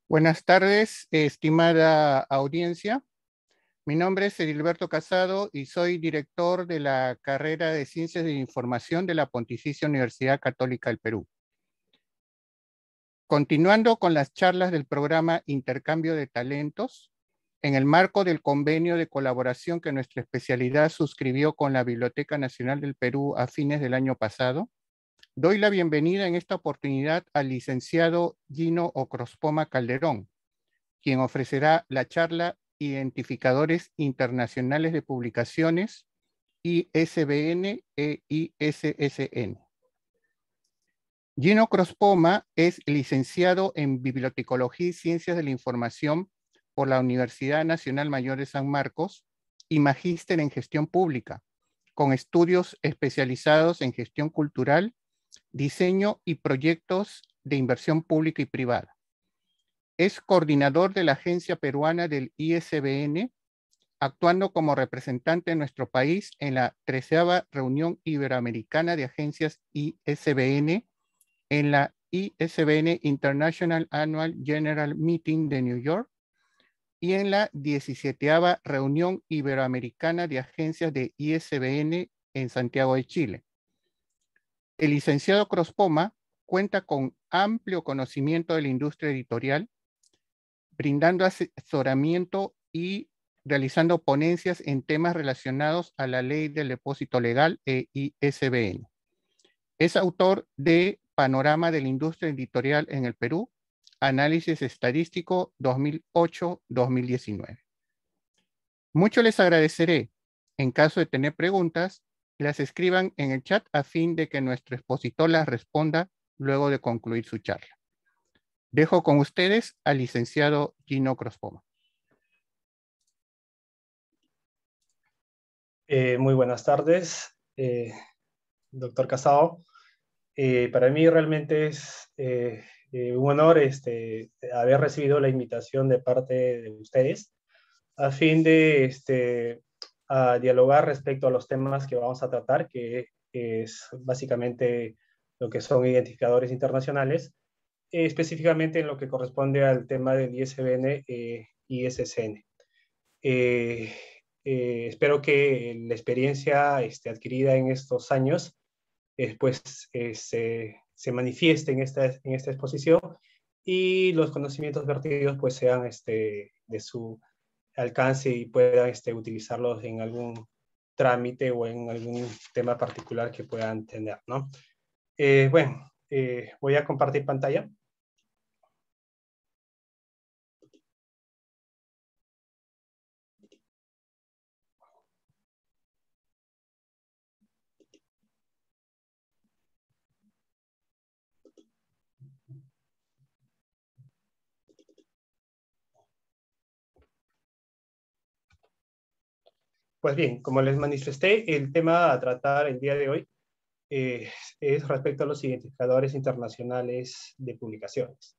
Buenas tardes, estimada audiencia. Mi nombre es Edilberto Casado y soy director de la carrera de Ciencias de Información de la Pontificia Universidad Católica del Perú. Continuando con las charlas del programa Intercambio de Talentos, en el marco del convenio de colaboración que nuestra especialidad suscribió con la Biblioteca Nacional del Perú a fines del año pasado, doy la bienvenida en esta oportunidad al licenciado Gino Ocrospoma Calderón, quien ofrecerá la charla Identificadores Internacionales de Publicaciones, ISBN e ISSN. Gino Ocrospoma es licenciado en Bibliotecología y Ciencias de la Información por la Universidad Nacional Mayor de San Marcos y magíster en Gestión Pública, con estudios especializados en gestión cultural, diseño y proyectos de inversión pública y privada. Es coordinador de la Agencia Peruana del ISBN, actuando como representante de nuestro país en la 13ª Reunión Iberoamericana de Agencias ISBN, en la ISBN International Annual General Meeting de New York y en la 17ª Reunión Iberoamericana de Agencias de ISBN en Santiago de Chile. El licenciado Ocrospoma cuenta con amplio conocimiento de la industria editorial, brindando asesoramiento y realizando ponencias en temas relacionados a la Ley del Depósito Legal e ISBN. Es autor de Panorama de la Industria Editorial en el Perú, Análisis Estadístico 2008-2019. Mucho les agradeceré. En caso de tener preguntas, las escriban en el chat a fin de que nuestro expositor las responda luego de concluir su charla. Dejo con ustedes al licenciado Gino Ocrospoma. Muy buenas tardes, doctor Casado. Para mí realmente es un honor haber recibido la invitación de parte de ustedes a fin de a dialogar respecto a los temas que vamos a tratar, que es básicamente lo que son identificadores internacionales, específicamente en lo que corresponde al tema del ISBN y ISSN. Espero que la experiencia adquirida en estos años se manifieste en esta exposición y los conocimientos vertidos pues sean de su alcance y puedan utilizarlos en algún trámite o en algún tema particular que puedan tener, ¿no? Voy a compartir pantalla. Pues bien, como les manifesté, el tema a tratar el día de hoy es respecto a los identificadores internacionales de publicaciones.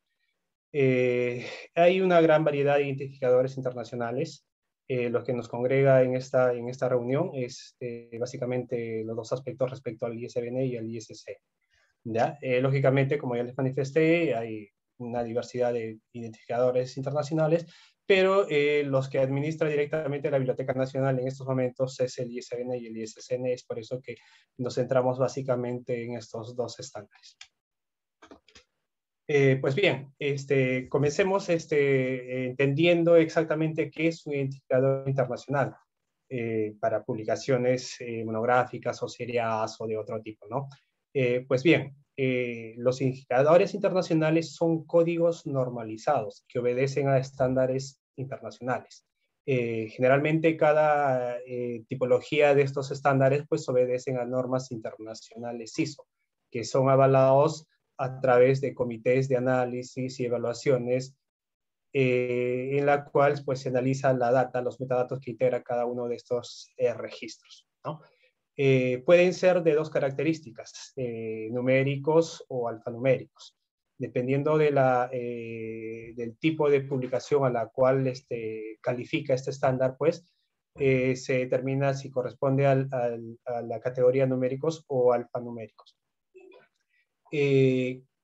Hay una gran variedad de identificadores internacionales. Lo que nos congrega en esta reunión es básicamente los dos aspectos respecto al ISBN y al ISSN. ¿Ya? Lógicamente, como ya les manifesté, hay una diversidad de identificadores internacionales, pero los que administra directamente la Biblioteca Nacional en estos momentos es el ISBN y el ISSN. Es por eso que nos centramos básicamente en estos dos estándares. Pues bien, comencemos entendiendo exactamente qué es un identificador internacional para publicaciones monográficas o seriadas o de otro tipo, ¿no? Pues bien, los identificadores internacionales son códigos normalizados que obedecen a estándares internacionales. Generalmente cada tipología de estos estándares pues obedecen a normas internacionales ISO, que son avalados a través de comités de análisis y evaluaciones en la cual pues, se analiza la data, los metadatos que integra cada uno de estos registros, ¿no? Pueden ser de dos características, numéricos o alfanuméricos. Dependiendo de del tipo de publicación a la cual califica este estándar, pues se determina si corresponde a la categoría numéricos o alfanuméricos.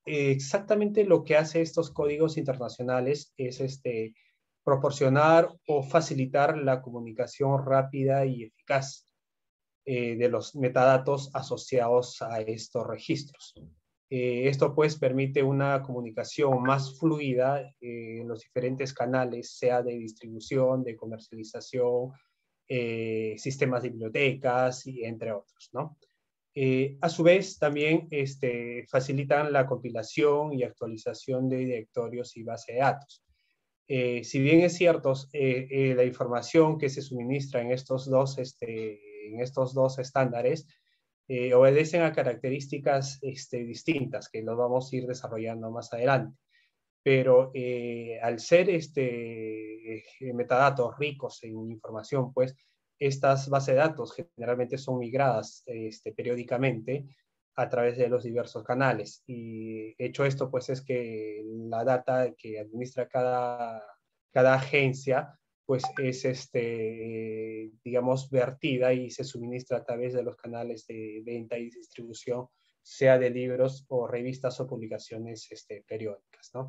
exactamente lo que hace estos códigos internacionales es proporcionar o facilitar la comunicación rápida y eficaz de los metadatos asociados a estos registros. Esto pues permite una comunicación más fluida en los diferentes canales, sea de distribución, de comercialización, sistemas de bibliotecas y entre otros, ¿no? A su vez, también facilitan la compilación y actualización de directorios y base de datos. Si bien es cierto, la información que se suministra en estos dos estándares obedecen a características distintas que los vamos a ir desarrollando más adelante. Pero al ser metadatos ricos en información, pues estas bases de datos generalmente son migradas periódicamente a través de los diversos canales. Y hecho esto, pues es que la data que administra cada agencia, pues es, digamos, vertida y se suministra a través de los canales de venta y distribución, sea de libros o revistas o publicaciones periódicas, ¿no?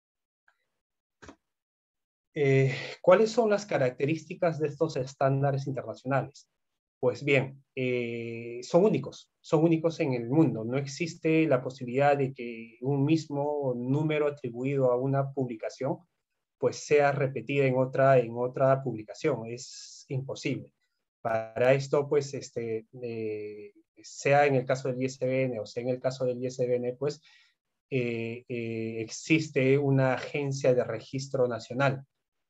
¿Cuáles son las características de estos estándares internacionales? Pues bien, son únicos en el mundo. No existe la posibilidad de que un mismo número atribuido a una publicación pues sea repetida en otra publicación. Es imposible. Para esto, pues, sea en el caso del ISBN o sea en el caso del ISBN, pues, existe una agencia de registro nacional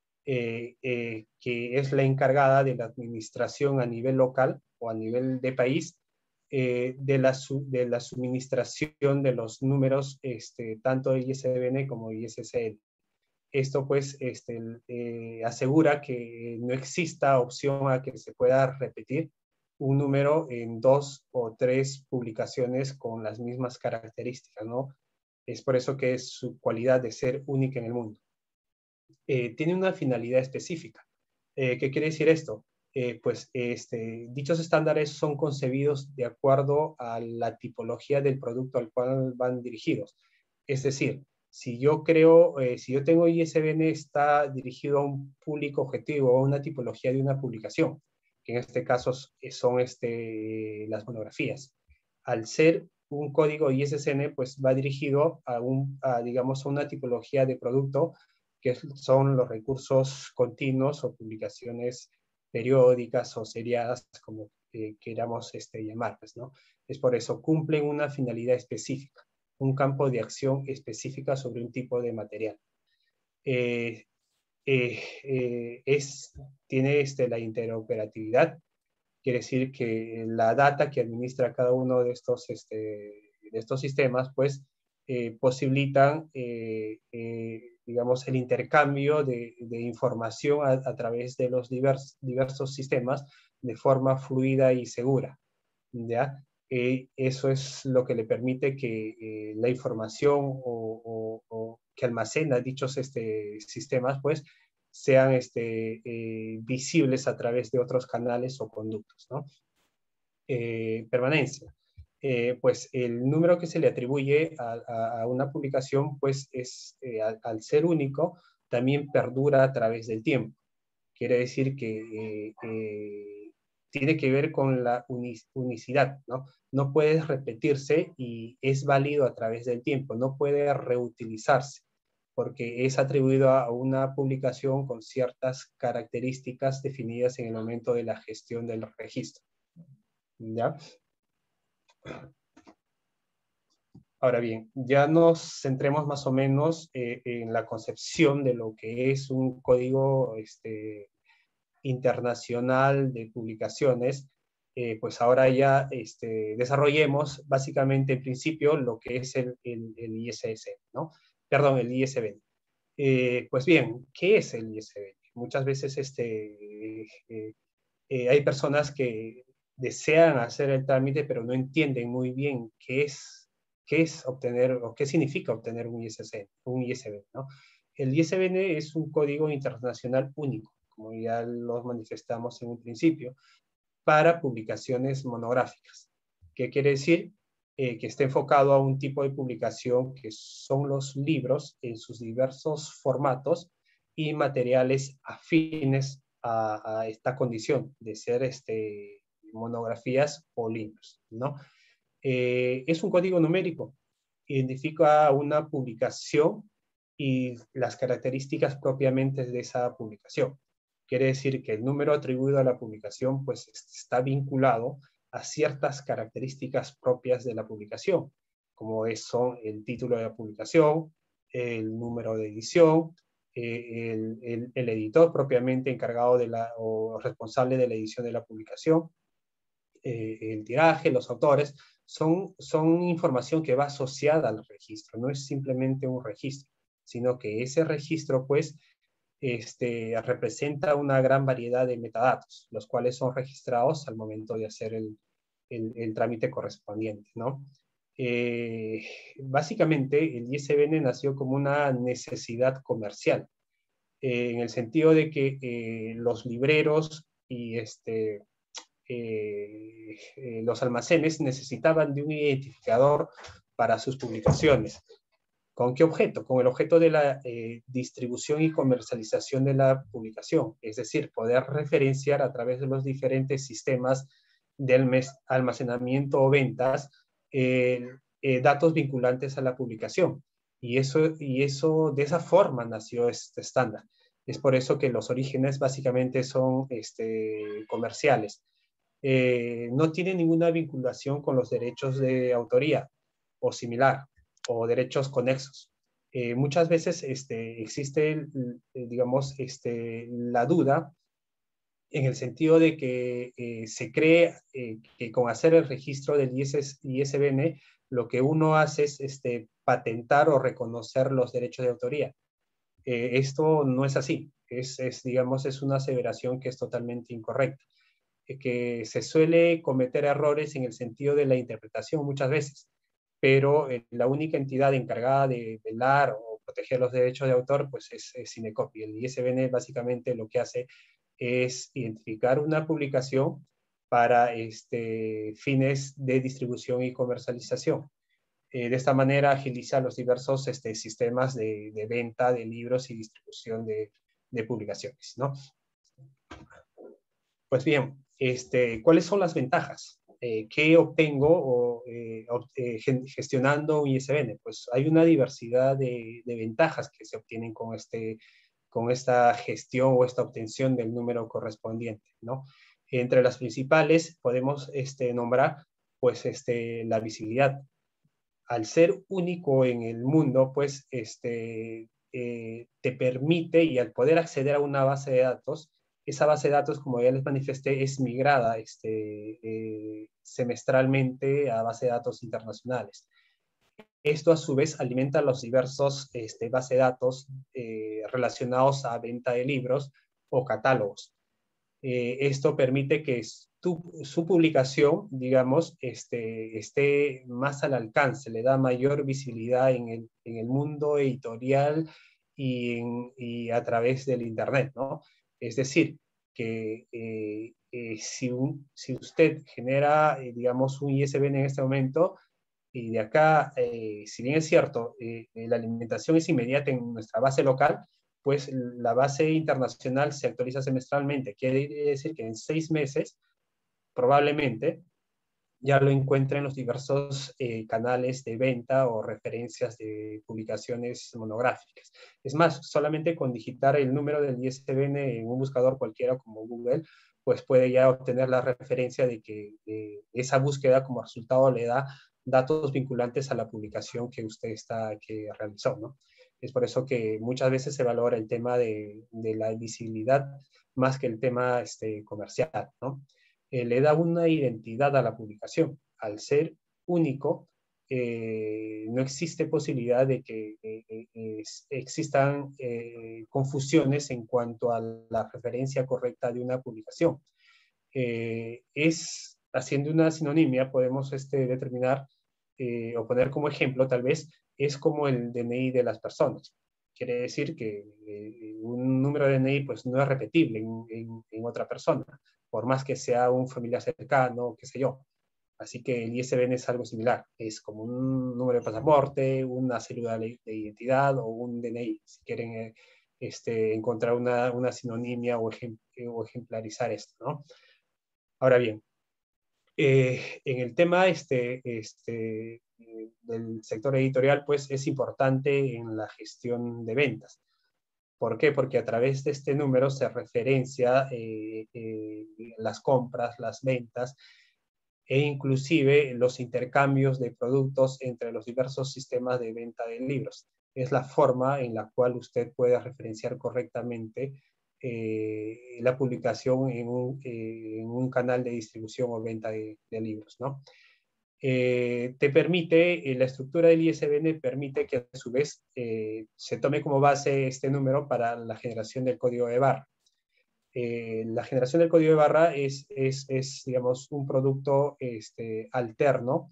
que es la encargada de la administración a nivel local o a nivel de país de la suministración de los números tanto de ISBN como ISSN. Esto pues asegura que no exista opción a que se pueda repetir un número en 2 o 3 publicaciones con las mismas características, ¿no? Es por eso que es su cualidad de ser única en el mundo. Tiene una finalidad específica. ¿Qué quiere decir esto? Pues dichos estándares son concebidos de acuerdo a la tipología del producto al cual van dirigidos. Es decir, si yo tengo ISBN, está dirigido a un público objetivo o a una tipología de una publicación, que en este caso son las monografías. Al ser un código ISSN, pues va dirigido digamos, a una tipología de producto que son los recursos continuos o publicaciones periódicas o seriadas, como queramos llamarlas, ¿no? Es por eso, cumplen una finalidad específica, un campo de acción específica sobre un tipo de material. Tiene la interoperatividad, quiere decir que la data que administra cada uno de estos sistemas, pues, posibilitan, digamos, el intercambio de información a través de los diversos sistemas de forma fluida y segura, ¿ya? Eso es lo que le permite que la información o que almacena dichos sistemas, pues, sean visibles a través de otros canales o conductos, ¿no? Permanencia. Pues el número que se le atribuye a una publicación, pues al ser único, también perdura a través del tiempo. Quiere decir que tiene que ver con la unicidad, ¿no? No puede repetirse y es válido a través del tiempo, no puede reutilizarse, porque es atribuido a una publicación con ciertas características definidas en el momento de la gestión del registro, ¿ya? Ahora bien, ya nos centremos más o menos en la concepción de lo que es un código internacional de publicaciones. Pues ahora ya desarrollemos básicamente en principio lo que es el ISS, ¿no? Perdón, el ISBN. Pues bien, ¿qué es el ISBN? Muchas veces hay personas que desean hacer el trámite, pero no entienden muy bien qué es obtener o qué significa obtener un ISBN, ¿no? El ISBN es un código internacional único, como ya lo manifestamos en un principio, para publicaciones monográficas. ¿Qué quiere decir? que está enfocado a un tipo de publicación que son los libros en sus diversos formatos y materiales afines a esta condición de ser monografías o libros, ¿no? Es un código numérico, identifica una publicación y las características propiamente de esa publicación. Quiere decir que el número atribuido a la publicación pues está vinculado a ciertas características propias de la publicación, como son el título de la publicación, el número de edición, el editor propiamente encargado o responsable de la edición de la publicación, el tiraje, los autores, son información que va asociada al registro, no es simplemente un registro, sino que ese registro, pues, representa una gran variedad de metadatos, los cuales son registrados al momento de hacer el trámite correspondiente, ¿no? Básicamente, el ISBN nació como una necesidad comercial, en el sentido de que los libreros y los almacenes necesitaban de un identificador para sus publicaciones. ¿Con qué objeto? Con el objeto de la distribución y comercialización de la publicación, es decir, poder referenciar a través de los diferentes sistemas de almacenamiento o ventas datos vinculantes a la publicación. Y eso de esa forma nació este estándar. Es por eso que los orígenes básicamente son comerciales. No tiene ninguna vinculación con los derechos de autoría o similar, o derechos conexos. Muchas veces existe, digamos, la duda en el sentido de que se cree que con hacer el registro del ISBN, lo que uno hace es patentar o reconocer los derechos de autoría. Esto no es así. Digamos, es una aseveración que es totalmente incorrecta, que se suele cometer errores en el sentido de la interpretación muchas veces, pero la única entidad encargada de velar o proteger los derechos de autor pues es Synecopi. El ISBN básicamente lo que hace es identificar una publicación para fines de distribución y comercialización. De esta manera agiliza los diversos sistemas de venta de libros y distribución de publicaciones, ¿no? Pues bien, ¿cuáles son las ventajas? ¿Qué obtengo gestionando un ISBN? Pues hay una diversidad de ventajas que se obtienen con esta gestión o esta obtención del número correspondiente, ¿no? Entre las principales podemos nombrar pues la visibilidad. Al ser único en el mundo, pues te permite, y al poder acceder a una base de datos, esa base de datos, como ya les manifesté, es migrada semestralmente a base de datos internacionales. Esto a su vez alimenta los diversos bases de datos relacionados a venta de libros o catálogos. Esto permite que su publicación, digamos, esté más al alcance, le da mayor visibilidad en el mundo editorial y a través del Internet, ¿no? Es decir, que si usted genera, digamos, un ISBN en este momento, y de acá, si bien es cierto, la alimentación es inmediata en nuestra base local, pues la base internacional se actualiza semestralmente. Quiere decir que en 6 meses, probablemente, ya lo encuentre en los diversos canales de venta o referencias de publicaciones monográficas. Es más, solamente con digitar el número del ISBN en un buscador cualquiera como Google, pues puede ya obtener la referencia de que esa búsqueda como resultado le da datos vinculantes a la publicación que usted que realizó, ¿no? Es por eso que muchas veces se valora el tema de la visibilidad más que el tema comercial, ¿no? Le da una identidad a la publicación. Al ser único, no existe posibilidad de que existan confusiones en cuanto a la referencia correcta de una publicación. Haciendo una sinonimia, podemos determinar o poner como ejemplo, tal vez, es como el DNI de las personas. Quiere decir que un número de DNI pues, no es repetible en otra persona, por más que sea un familiar cercano, qué sé yo. Así que el ISBN es algo similar, es como un número de pasaporte, una cédula de identidad o un DNI, si quieren encontrar una sinonimia o ejemplarizar esto, ¿no? Ahora bien, en el tema del sector editorial, pues es importante en la gestión de ventas. ¿Por qué? Porque a través de este número se referencia las compras, las ventas e inclusive los intercambios de productos entre los diversos sistemas de venta de libros. Es la forma en la cual usted puede referenciar correctamente la publicación en un canal de distribución o venta de libros, ¿no? Te permite, la estructura del ISBN permite que a su vez se tome como base este número para la generación del código de barra. La generación del código de barra es digamos, un producto alterno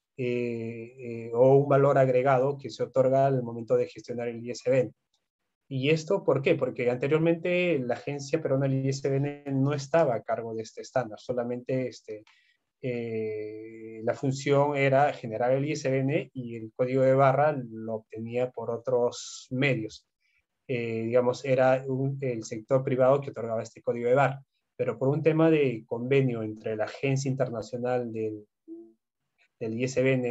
o un valor agregado que se otorga al momento de gestionar el ISBN. ¿Y esto por qué? Porque anteriormente la Agencia Peruana del ISBN no estaba a cargo de este estándar, solamente la función era generar el ISBN y el código de barra lo obtenía por otros medios. Digamos, era el sector privado que otorgaba este código de barra. Pero por un tema de convenio entre la Agencia Internacional del ISBN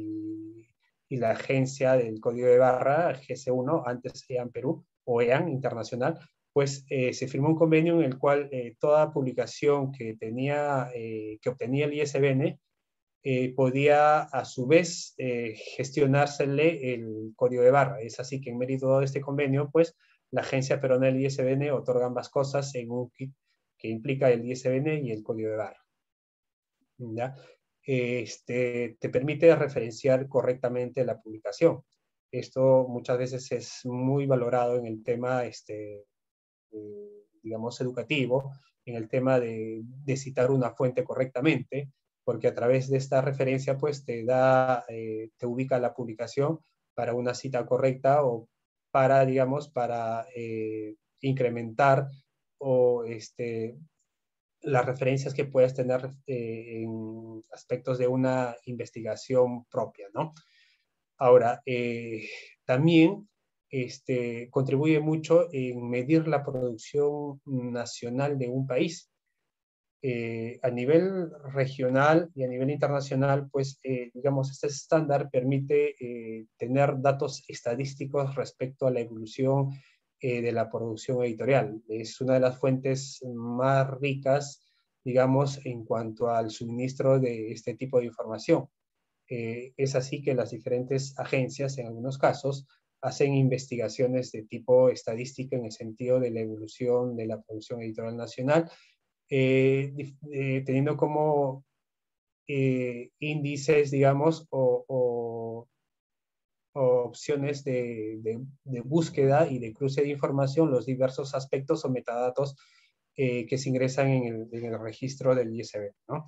y la Agencia del Código de Barra, GC1, antes EAN Perú, o EAN Internacional, pues se firmó un convenio en el cual toda publicación que obtenía el ISBN podía a su vez gestionársele el código de barra. Es así que en mérito de este convenio, pues la Agencia Peruana del ISBN otorga ambas cosas en un kit que implica el ISBN y el código de barra. ¿Ya? Te permite referenciar correctamente la publicación. Esto muchas veces es muy valorado en el tema, digamos, educativo, en el tema de citar una fuente correctamente, porque a través de esta referencia, pues te ubica la publicación para una cita correcta o para, digamos, para incrementar o las referencias que puedes tener en aspectos de una investigación propia, ¿no? Ahora, también contribuye mucho en medir la producción nacional de un país. A nivel regional y a nivel internacional, pues, digamos, este estándar permite tener datos estadísticos respecto a la evolución de la producción editorial. Es una de las fuentes más ricas, digamos, en cuanto al suministro de este tipo de información. Es así que las diferentes agencias, en algunos casos, hacen investigaciones de tipo estadística en el sentido de la evolución de la producción editorial nacional, teniendo como índices, digamos, o opciones de búsqueda y de cruce de información los diversos aspectos o metadatos que se ingresan en el registro del ISBN, ¿no?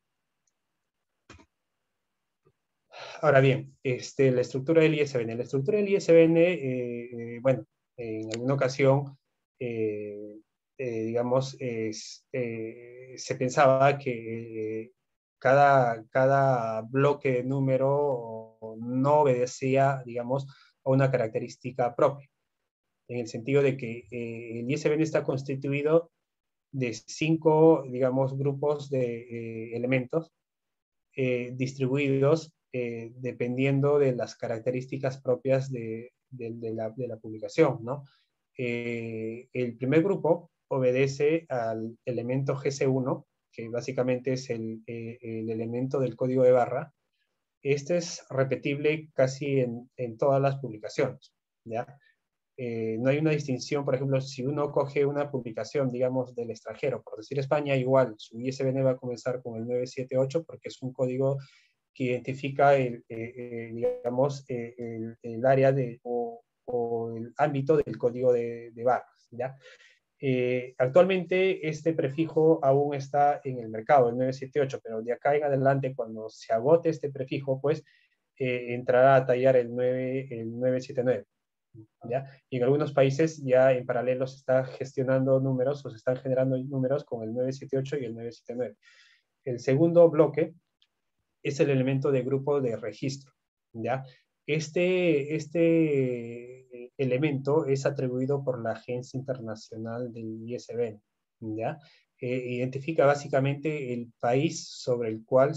Ahora bien, la estructura del ISBN. La estructura del ISBN, bueno, en alguna ocasión, digamos, se pensaba que cada bloque de número no obedecía, digamos, a una característica propia, en el sentido de que el ISBN está constituido de 5, digamos, grupos de elementos distribuidos dependiendo de las características propias de la publicación, ¿no? El primer grupo obedece al elemento GC1, que básicamente es el elemento del código de barra. Este es repetible casi en todas las publicaciones, ¿ya? No hay una distinción, por ejemplo, si uno coge una publicación, digamos, del extranjero, por decir España, igual, su ISBN va a comenzar con el 978 porque es un código que identifica digamos, el área o el ámbito del código de barras, ¿ya? Actualmente este prefijo aún está en el mercado, el 978, pero de acá en adelante, cuando se agote este prefijo, pues entrará a tallar el 979. ¿Ya? Y en algunos países ya en paralelo se está gestionando números o se están generando números con el 978 y el 979. El segundo bloque es el elemento de grupo de registro, ¿ya? Este elemento es atribuido por la Agencia Internacional del ISBN, ¿ya? Identifica básicamente el país sobre el cual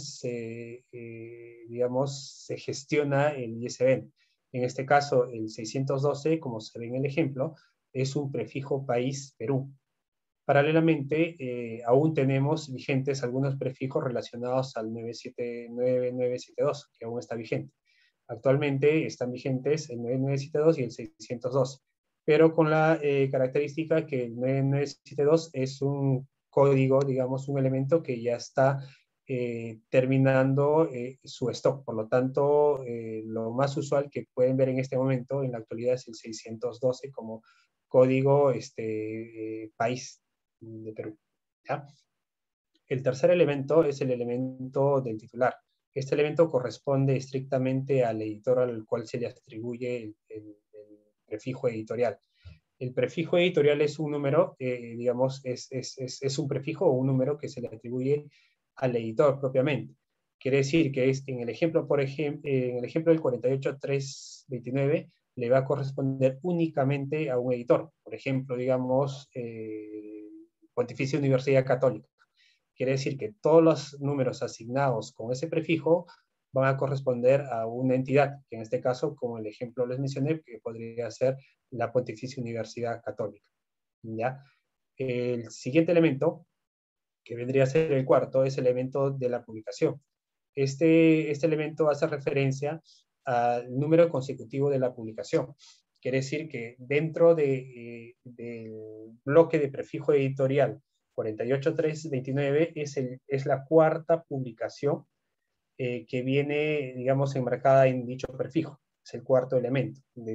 digamos, se gestiona el ISBN. En este caso, el 612, como se ve en el ejemplo, es un prefijo país Perú. Paralelamente, aún tenemos vigentes algunos prefijos relacionados al 972, que aún está vigente. Actualmente están vigentes el 9972 y el 612, pero con la característica que el 9972 es un código, digamos, un elemento que ya está terminando su stock. Por lo tanto, lo más usual que pueden ver en este momento, en la actualidad, es el 612 como código país de Perú, ¿ya? El tercer elemento es el elemento del titular. Este elemento corresponde estrictamente al editor al cual se le atribuye el prefijo editorial. El prefijo editorial es un número, digamos, es un prefijo o un número que se le atribuye al editor propiamente. Quiere decir que en el ejemplo, en el ejemplo del 48329 le va a corresponder únicamente a un editor. Por ejemplo, digamos, Pontificia Universidad Católica. Quiere decir que todos los números asignados con ese prefijo van a corresponder a una entidad, que en este caso, como el ejemplo les mencioné, que podría ser la Pontificia Universidad Católica, ¿ya? El siguiente elemento, que vendría a ser el cuarto, es el elemento de la publicación. Este elemento hace referencia al número consecutivo de la publicación. Quiere decir que dentro del bloque de prefijo editorial 48329 es la cuarta publicación que viene, digamos, enmarcada en dicho prefijo. Es el cuarto elemento de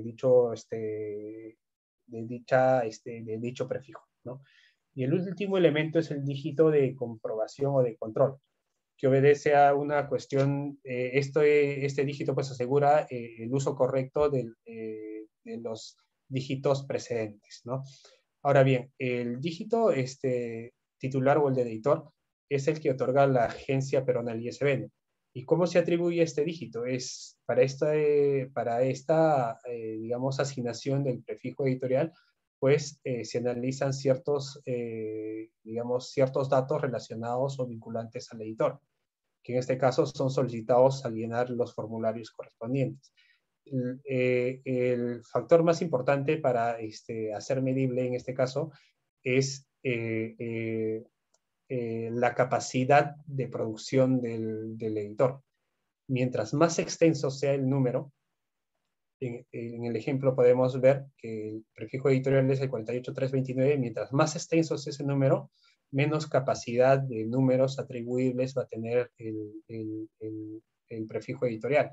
dicho prefijo, ¿no? Y el último elemento es el dígito de comprobación o de control, que obedece a una cuestión, este dígito pues asegura el uso correcto de los dígitos precedentes, ¿no? Ahora bien, el dígito titular o el de editor es el que otorga la agencia peruana del ISBN. ¿Y cómo se atribuye este dígito? Es para esta digamos, asignación del prefijo editorial, pues se analizan digamos, ciertos datos relacionados o vinculantes al editor, que en este caso son solicitados al llenar los formularios correspondientes. El factor más importante para hacer medible en este caso es la capacidad de producción del editor. Mientras más extenso sea el número, en el ejemplo podemos ver que el prefijo editorial es el 48329, mientras más extenso es ese número, menos capacidad de números atribuibles va a tener el prefijo editorial.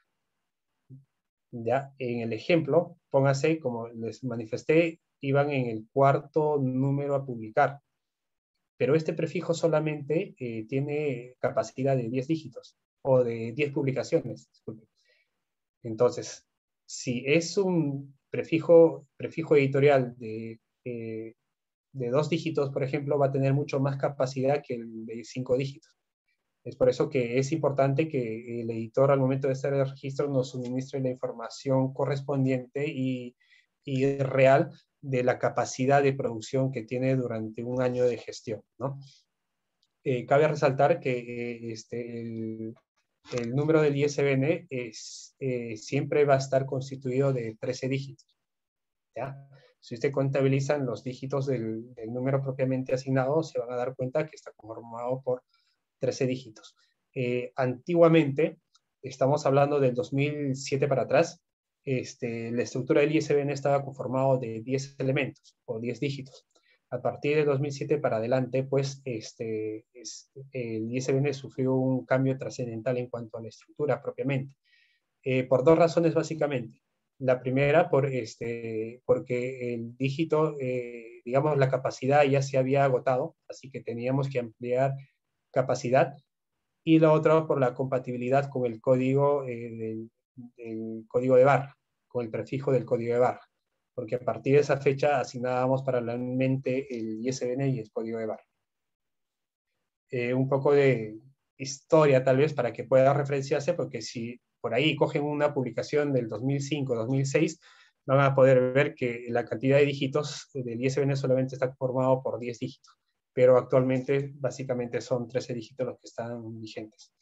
Ya en el ejemplo, póngase, como les manifesté, iban en el cuarto número a publicar, pero este prefijo solamente tiene capacidad de 10 dígitos, o de 10 publicaciones, disculpen. Entonces, si es un prefijo editorial de 2 dígitos, por ejemplo, va a tener mucho más capacidad que el de 5 dígitos. Es por eso que es importante que el editor, al momento de hacer el registro, nos suministre la información correspondiente y real de la capacidad de producción que tiene durante un año de gestión, ¿no? Cabe resaltar que el número del ISBN siempre va a estar constituido de 13 dígitos, ¿ya? Si usted contabiliza los dígitos del número propiamente asignado, se van a dar cuenta que está conformado por 13 dígitos. Antiguamente, estamos hablando del 2007 para atrás, la estructura del ISBN estaba conformado de 10 elementos o 10 dígitos. A partir de 2007 para adelante, pues, el ISBN sufrió un cambio trascendental en cuanto a la estructura propiamente, por 2 razones básicamente. La primera, porque el dígito, digamos, la capacidad ya se había agotado, así que teníamos que ampliar capacidad, y la otra por la compatibilidad con el código del código de barra, con el prefijo del código de barra, porque a partir de esa fecha asignábamos paralelamente el ISBN y el código de barra. Un poco de historia tal vez para que pueda referenciarse, porque si por ahí cogen una publicación del 2005, 2006, van a poder ver que la cantidad de dígitos del ISBN solamente está formado por 10 dígitos, pero actualmente básicamente son 13 dígitos los que están vigentes.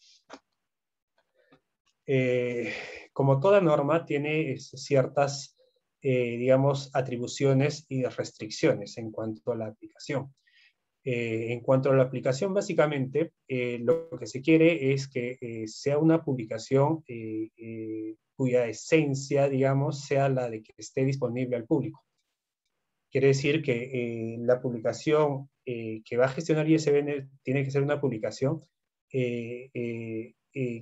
Como toda norma tiene ciertas, digamos, atribuciones y restricciones en cuanto a la aplicación. En cuanto a la aplicación, básicamente, lo que se quiere es que sea una publicación cuya esencia, digamos, sea la de que esté disponible al público. Quiere decir que la publicación que va a gestionar ISBN tiene que ser una publicación que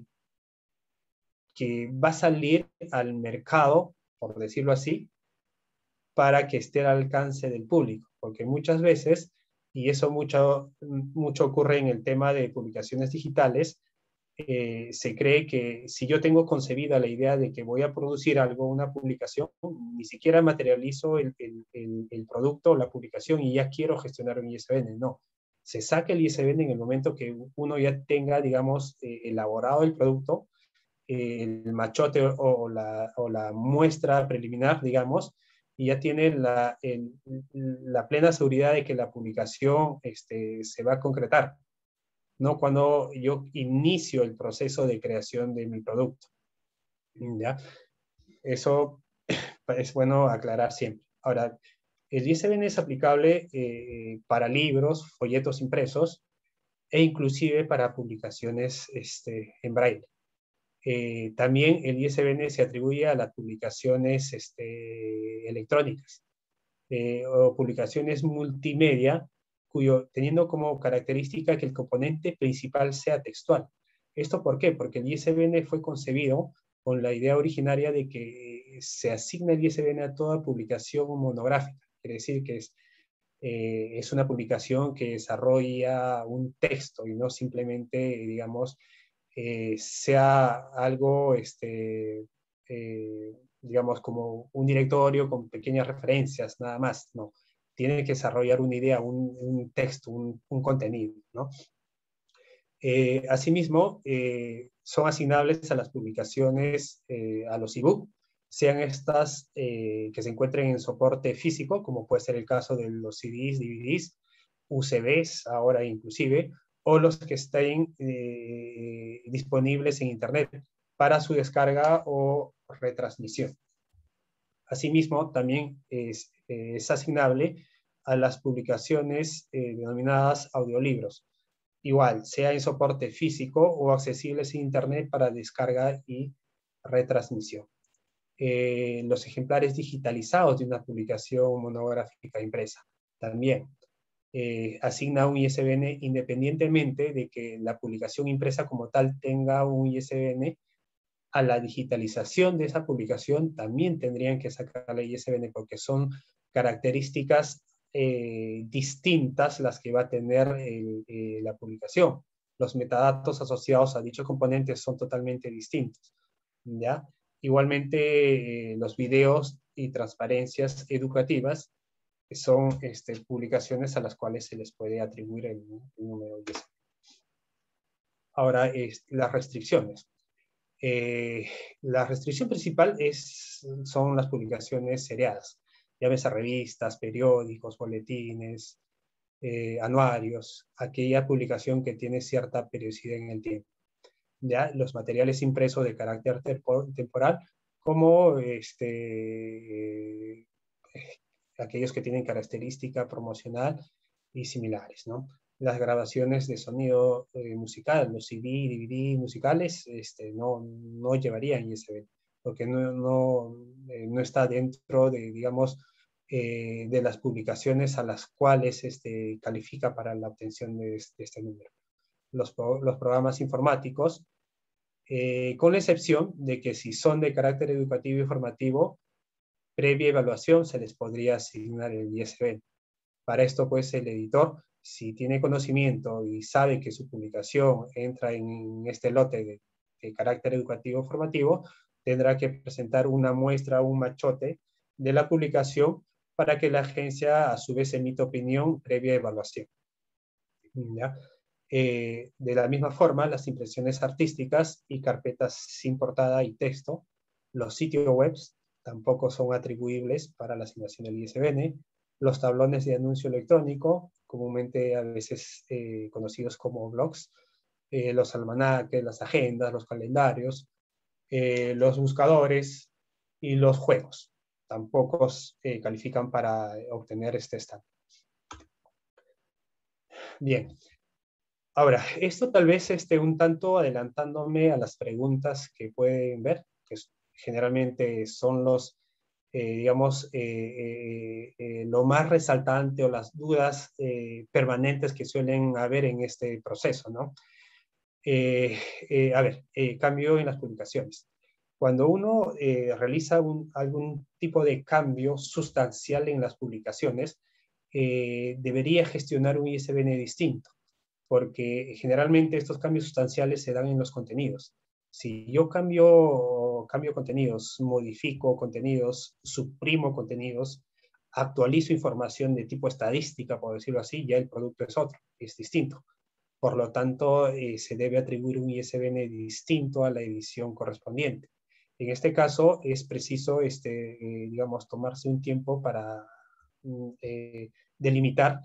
va a salir al mercado, por decirlo así, para que esté al alcance del público, porque muchas veces, y eso mucho ocurre en el tema de publicaciones digitales, se cree que si yo tengo concebida la idea de que voy a producir algo, una publicación, ni siquiera materializo el producto o la publicación y ya quiero gestionar un ISBN. No, se saca el ISBN en el momento que uno ya tenga, digamos, elaborado el producto, el machote o la muestra preliminar, digamos, y ya tiene la plena seguridad de que la publicación se va a concretar, ¿no? Cuando yo inicio el proceso de creación de mi producto, ¿ya? Eso es bueno aclarar siempre. Ahora, el ISBN es aplicable para libros, folletos impresos e inclusive para publicaciones en braille. También el ISBN se atribuye a las publicaciones electrónicas o publicaciones multimedia, teniendo como característica que el componente principal sea textual. ¿Esto por qué? Porque el ISBN fue concebido con la idea originaria de que se asigna el ISBN a toda publicación monográfica. Quiere decir que es una publicación que desarrolla un texto y no simplemente, digamos, sea algo, digamos, como un directorio con pequeñas referencias, nada más, no. Tiene que desarrollar una idea, un texto, un contenido, ¿no? Asimismo, son asignables a las publicaciones, a los ebook, sean estas que se encuentren en soporte físico, como puede ser el caso de los CDs, DVDs, UCBs, ahora inclusive, o los que estén disponibles en Internet para su descarga o retransmisión. Asimismo, también es asignable a las publicaciones denominadas audiolibros. Igual, sea en soporte físico o accesibles en Internet para descarga y retransmisión. Los ejemplares digitalizados de una publicación monográfica impresa también. Asigna un ISBN independientemente de que la publicación impresa como tal tenga un ISBN. A la digitalización de esa publicación también tendrían que sacarle ISBN porque son características distintas las que va a tener la publicación. Los metadatos asociados a dichos componentes son totalmente distintos, ¿ya? Igualmente, los videos y transparencias educativas son publicaciones a las cuales se les puede atribuir el número ISBN. Ahora, las restricciones. La restricción principal son las publicaciones seriadas, llámese revistas, periódicos, boletines, anuarios, aquella publicación que tiene cierta periodicidad en el tiempo. ¿Ya? Los materiales impresos de carácter temporal, como aquellos que tienen característica promocional y similares, ¿no? Las grabaciones de sonido musical, los CD, DVD musicales, no llevarían ISBN, porque no está dentro de, digamos, de las publicaciones a las cuales califica para la obtención de este número. Los programas informáticos, con la excepción de que si son de carácter educativo y formativo, previa evaluación se les podría asignar el ISBN. Para esto, pues, el editor, si tiene conocimiento y sabe que su publicación entra en este lote de carácter educativo formativo, tendrá que presentar una muestra, un machote de la publicación para que la agencia a su vez emita opinión previa evaluación. ¿Ya? De la misma forma, las impresiones artísticas y carpetas sin portada y texto, los sitios web tampoco son atribuibles para la asignación del ISBN, los tablones de anuncio electrónico, comúnmente a veces conocidos como blogs, los almanaques, las agendas, los calendarios, los buscadores y los juegos. Tampoco califican para obtener este estándar. Bien. Ahora, esto tal vez esté un tanto adelantándome a las preguntas que pueden ver, que generalmente son los, digamos, lo más resaltante o las dudas permanentes que suelen haber en este proceso, ¿no? A ver, cambio en las publicaciones. Cuando uno realiza algún tipo de cambio sustancial en las publicaciones, debería gestionar un ISBN distinto, porque generalmente estos cambios sustanciales se dan en los contenidos. Si yo cambio contenidos, modifico contenidos, suprimo contenidos, actualizo información de tipo estadística, por decirlo así, ya el producto es otro, es distinto. Por lo tanto, se debe atribuir un ISBN distinto a la edición correspondiente. En este caso, es preciso, digamos, tomarse un tiempo para delimitar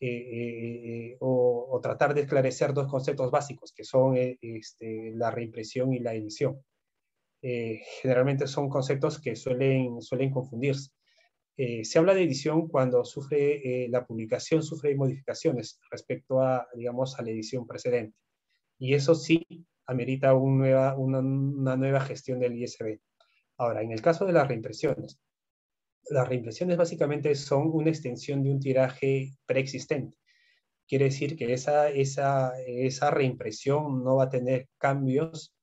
o tratar de esclarecer dos conceptos básicos, que son la reimpresión y la edición. Generalmente son conceptos que suelen confundirse. Se habla de edición cuando la publicación sufre modificaciones respecto a, digamos, a la edición precedente. Y eso sí amerita una nueva gestión del ISBN. Ahora, en el caso de las reimpresiones básicamente son una extensión de un tiraje preexistente. Quiere decir que esa reimpresión no va a tener cambios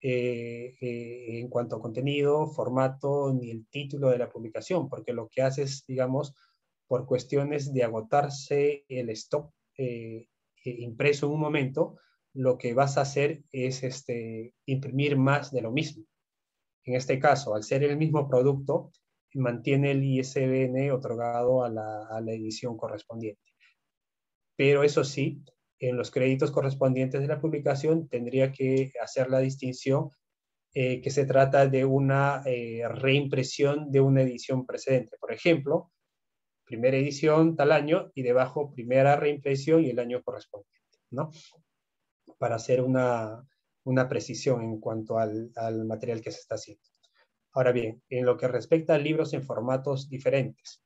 en cuanto a contenido, formato, ni el título de la publicación, porque lo que hace es, digamos, por cuestiones de agotarse el stock impreso en un momento, lo que vas a hacer es imprimir más de lo mismo. En este caso, al ser el mismo producto, mantiene el ISBN otorgado a la edición correspondiente. Pero eso sí, en los créditos correspondientes de la publicación tendría que hacer la distinción que se trata de una reimpresión de una edición precedente. Por ejemplo, primera edición tal año y debajo primera reimpresión y el año correspondiente, ¿no? Para hacer una precisión en cuanto al material que se está haciendo. Ahora bien, en lo que respecta a libros en formatos diferentes,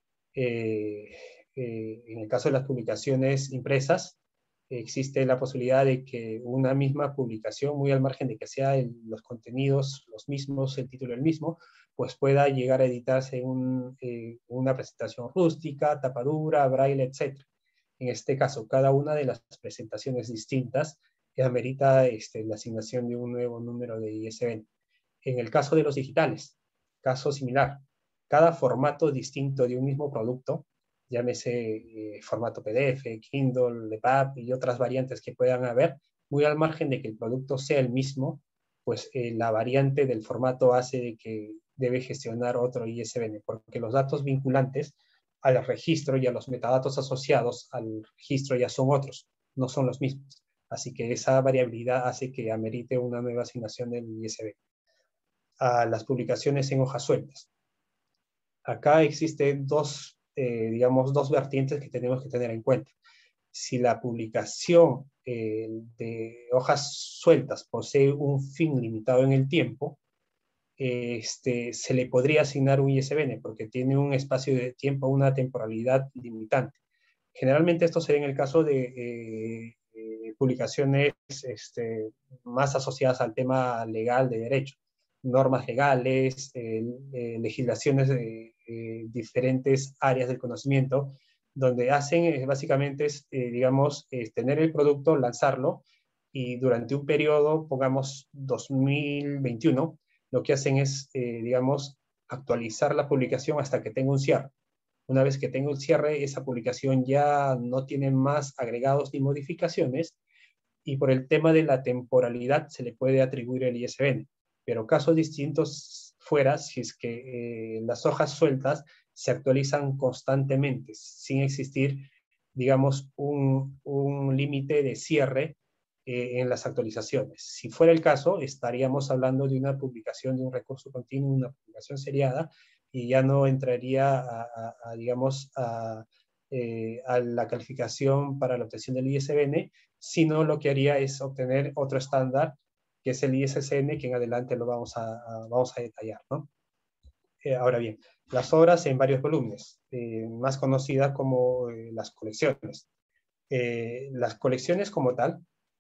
en el caso de las publicaciones impresas, existe la posibilidad de que una misma publicación, muy al margen de que sean los contenidos los mismos, el título el mismo, pues pueda llegar a editarse una presentación rústica, tapadura, braille, etc. En este caso, cada una de las presentaciones distintas amerita la asignación de un nuevo número de ISBN. En el caso de los digitales, caso similar, cada formato distinto de un mismo producto, llámese formato PDF, Kindle, EPUB y otras variantes que puedan haber, muy al margen de que el producto sea el mismo, pues la variante del formato hace de que debe gestionar otro ISBN, porque los datos vinculantes al registro y a los metadatos asociados al registro ya son otros, no son los mismos. Así que esa variabilidad hace que amerite una nueva asignación del ISBN. A las publicaciones en hojas sueltas. Acá existen digamos, dos vertientes que tenemos que tener en cuenta. Si la publicación de hojas sueltas posee un fin limitado en el tiempo, se le podría asignar un ISBN porque tiene un espacio de tiempo, una temporalidad limitante. Generalmente esto sería en el caso de publicaciones más asociadas al tema legal de derecho, normas legales, legislaciones de diferentes áreas del conocimiento, donde hacen básicamente digamos, tener el producto, lanzarlo, y durante un periodo, pongamos 2021, lo que hacen es, digamos, actualizar la publicación hasta que tenga un cierre. Una vez que tenga un cierre, esa publicación ya no tiene más agregados ni modificaciones, y por el tema de la temporalidad se le puede atribuir el ISBN. Pero casos distintos fuera si es que las hojas sueltas se actualizan constantemente, sin existir digamos, un límite de cierre en las actualizaciones. Si fuera el caso, estaríamos hablando de una publicación de un recurso continuo, una publicación seriada, y ya no entraría digamos, a la calificación para la obtención del ISBN, sino lo que haría es obtener otro estándar, que es el ISSN, que en adelante lo vamos a detallar, ¿no? Ahora bien, las obras en varios volúmenes, más conocidas como las colecciones. Las colecciones como tal,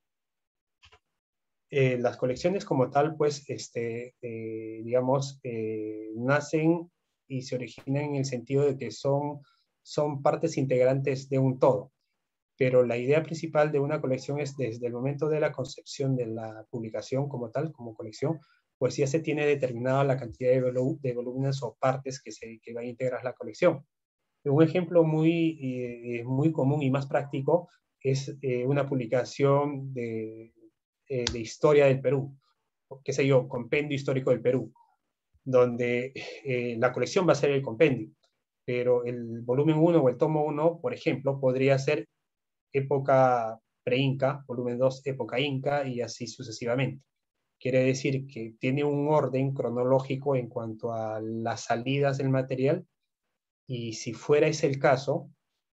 pues, digamos, nacen y se originan en el sentido de que son partes integrantes de un todo. Pero la idea principal de una colección es desde el momento de la concepción de la publicación como tal, como colección, pues ya se tiene determinada la cantidad de volúmenes o partes que va a integrar la colección. Un ejemplo muy común y más práctico es una publicación de historia del Perú, qué sé yo, compendio histórico del Perú, donde la colección va a ser el compendio, pero el volumen 1 o el tomo 1, por ejemplo, podría ser época pre-Inca, volumen 2, época Inca, y así sucesivamente. Quiere decir que tiene un orden cronológico en cuanto a las salidas del material, y si fuera ese el caso,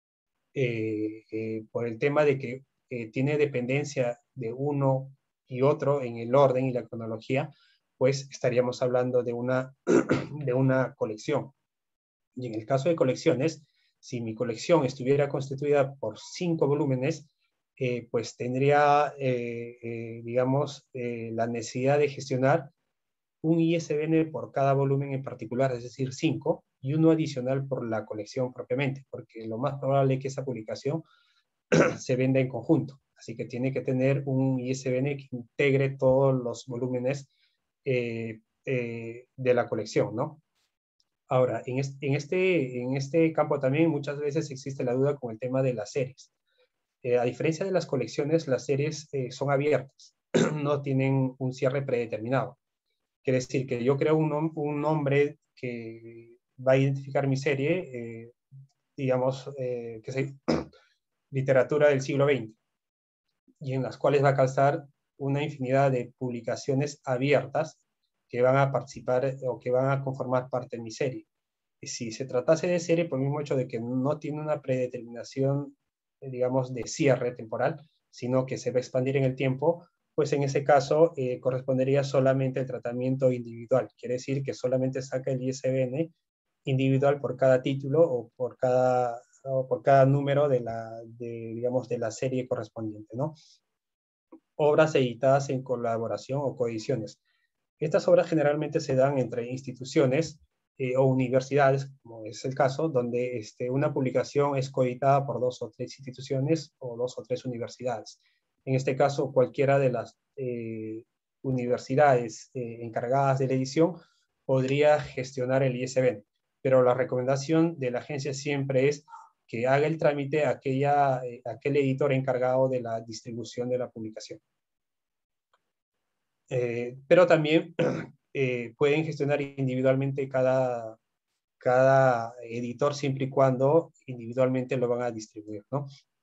por el tema de que tiene dependencia de uno y otro en el orden y la cronología, pues estaríamos hablando de de una colección. Y en el caso de colecciones, si mi colección estuviera constituida por 5 volúmenes, pues tendría, digamos, la necesidad de gestionar un ISBN por cada volumen en particular, es decir, 5, y uno adicional por la colección propiamente, porque lo más probable es que esa publicación se venda en conjunto. Así que tiene que tener un ISBN que integre todos los volúmenes de la colección, ¿no? Ahora, en este campo también muchas veces existe la duda con el tema de las series. A diferencia de las colecciones, las series son abiertas, no tienen un cierre predeterminado. Quiere decir que yo creo un nombre que va a identificar mi serie, digamos, que es literatura del siglo XX, y en las cuales va a calzar una infinidad de publicaciones abiertas que van a participar o que van a conformar parte de mi serie. Si se tratase de serie, por el mismo hecho de que no tiene una predeterminación, digamos, de cierre temporal, sino que se va a expandir en el tiempo, pues en ese caso correspondería solamente el tratamiento individual. Quiere decir que solamente saca el ISBN individual por cada título o por cada número digamos, de la serie correspondiente, ¿no? Obras editadas en colaboración o coediciones. Estas obras generalmente se dan entre instituciones o universidades, como es el caso, donde una publicación es coeditada por 2 o 3 instituciones o 2 o 3 universidades. En este caso, cualquiera de las universidades encargadas de la edición podría gestionar el ISBN, pero la recomendación de la agencia siempre es que haga el trámite aquel editor encargado de la distribución de la publicación. Pero también pueden gestionar individualmente cada editor siempre y cuando individualmente lo van a distribuir, ¿no?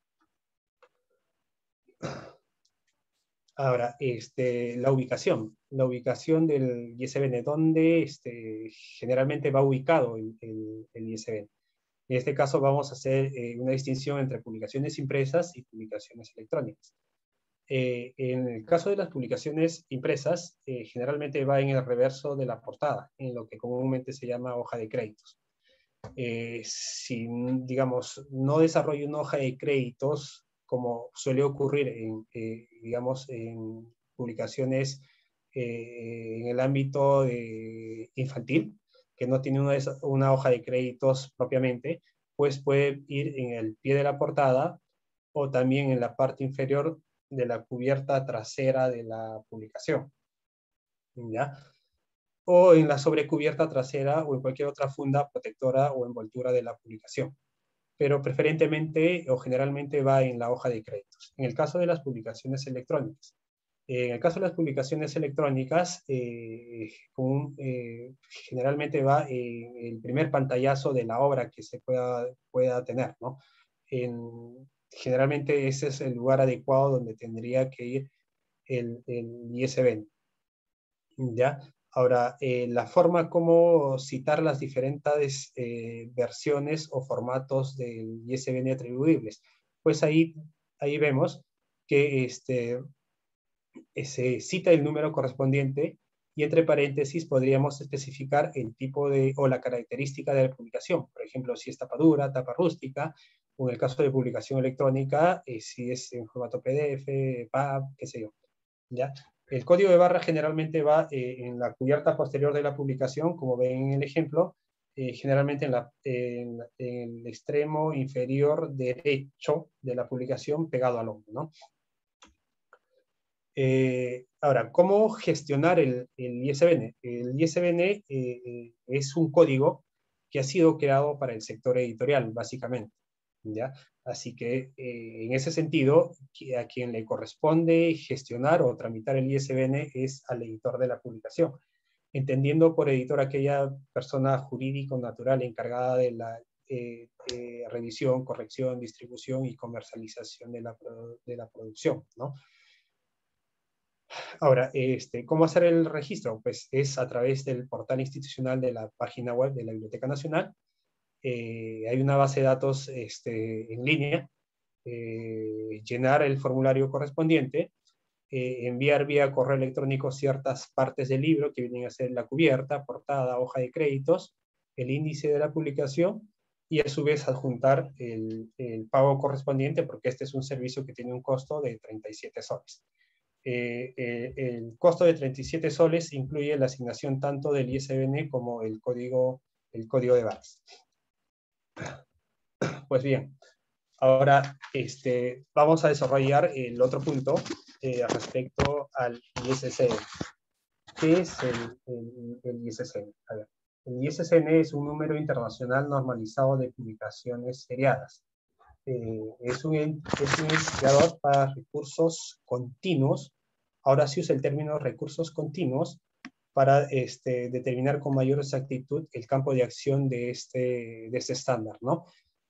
Ahora, la ubicación del ISBN, ¿dónde generalmente va ubicado el ISBN? En este caso vamos a hacer una distinción entre publicaciones impresas y publicaciones electrónicas. En el caso de las publicaciones impresas, generalmente va en el reverso de la portada, en lo que comúnmente se llama hoja de créditos. Si, digamos, no desarrollo una hoja de créditos, como suele ocurrir digamos, en publicaciones en el ámbito infantil, que no tiene una hoja de créditos propiamente, pues puede ir en el pie de la portada o también en la parte inferior de la cubierta trasera de la publicación, ¿ya? O en la sobrecubierta trasera o en cualquier otra funda protectora o envoltura de la publicación, pero preferentemente o generalmente va en la hoja de créditos. En el caso de las publicaciones electrónicas, generalmente va en el primer pantallazo de la obra que se pueda tener, ¿no? generalmente ese es el lugar adecuado donde tendría que ir el ISBN. ¿Ya? Ahora, la forma como citar las diferentes versiones o formatos del ISBN atribuibles, pues ahí vemos que se cita el número correspondiente y entre paréntesis podríamos especificar el tipo o la característica de la publicación. Por ejemplo, si es tapa dura, tapa rústica, o en el caso de publicación electrónica, si es en formato PDF, PAB, qué sé yo. ¿Ya? El código de barra generalmente va en la cubierta posterior de la publicación, como ven en el ejemplo, generalmente en el extremo inferior derecho de la publicación pegado al hombro, ¿no? Ahora, ¿cómo gestionar el ISBN? El ISBN es un código que ha sido creado para el sector editorial, básicamente, ¿ya? Así que, en ese sentido, a quien le corresponde gestionar o tramitar el ISBN es al editor de la publicación, entendiendo por editor aquella persona jurídico natural encargada de la revisión, corrección, distribución y comercialización de la producción, ¿no? Ahora, ¿cómo hacer el registro? Pues es a través del portal institucional de la página web de la Biblioteca Nacional. Hay una base de datos en línea, llenar el formulario correspondiente, enviar vía correo electrónico ciertas partes del libro que vienen a ser la cubierta, portada, hoja de créditos, el índice de la publicación y a su vez adjuntar el pago correspondiente, porque este es un servicio que tiene un costo de 37 soles. El costo de 37 soles incluye la asignación tanto del ISBN como el código de barras. Pues bien, ahora vamos a desarrollar el otro punto respecto al ISSN. ¿Qué es el ISSN? A ver, el ISSN es un número internacional normalizado de publicaciones seriadas. Es un indicador para recursos continuos. Ahora se usa el término recursos continuos para determinar con mayor exactitud el campo de acción de este estándar, ¿no?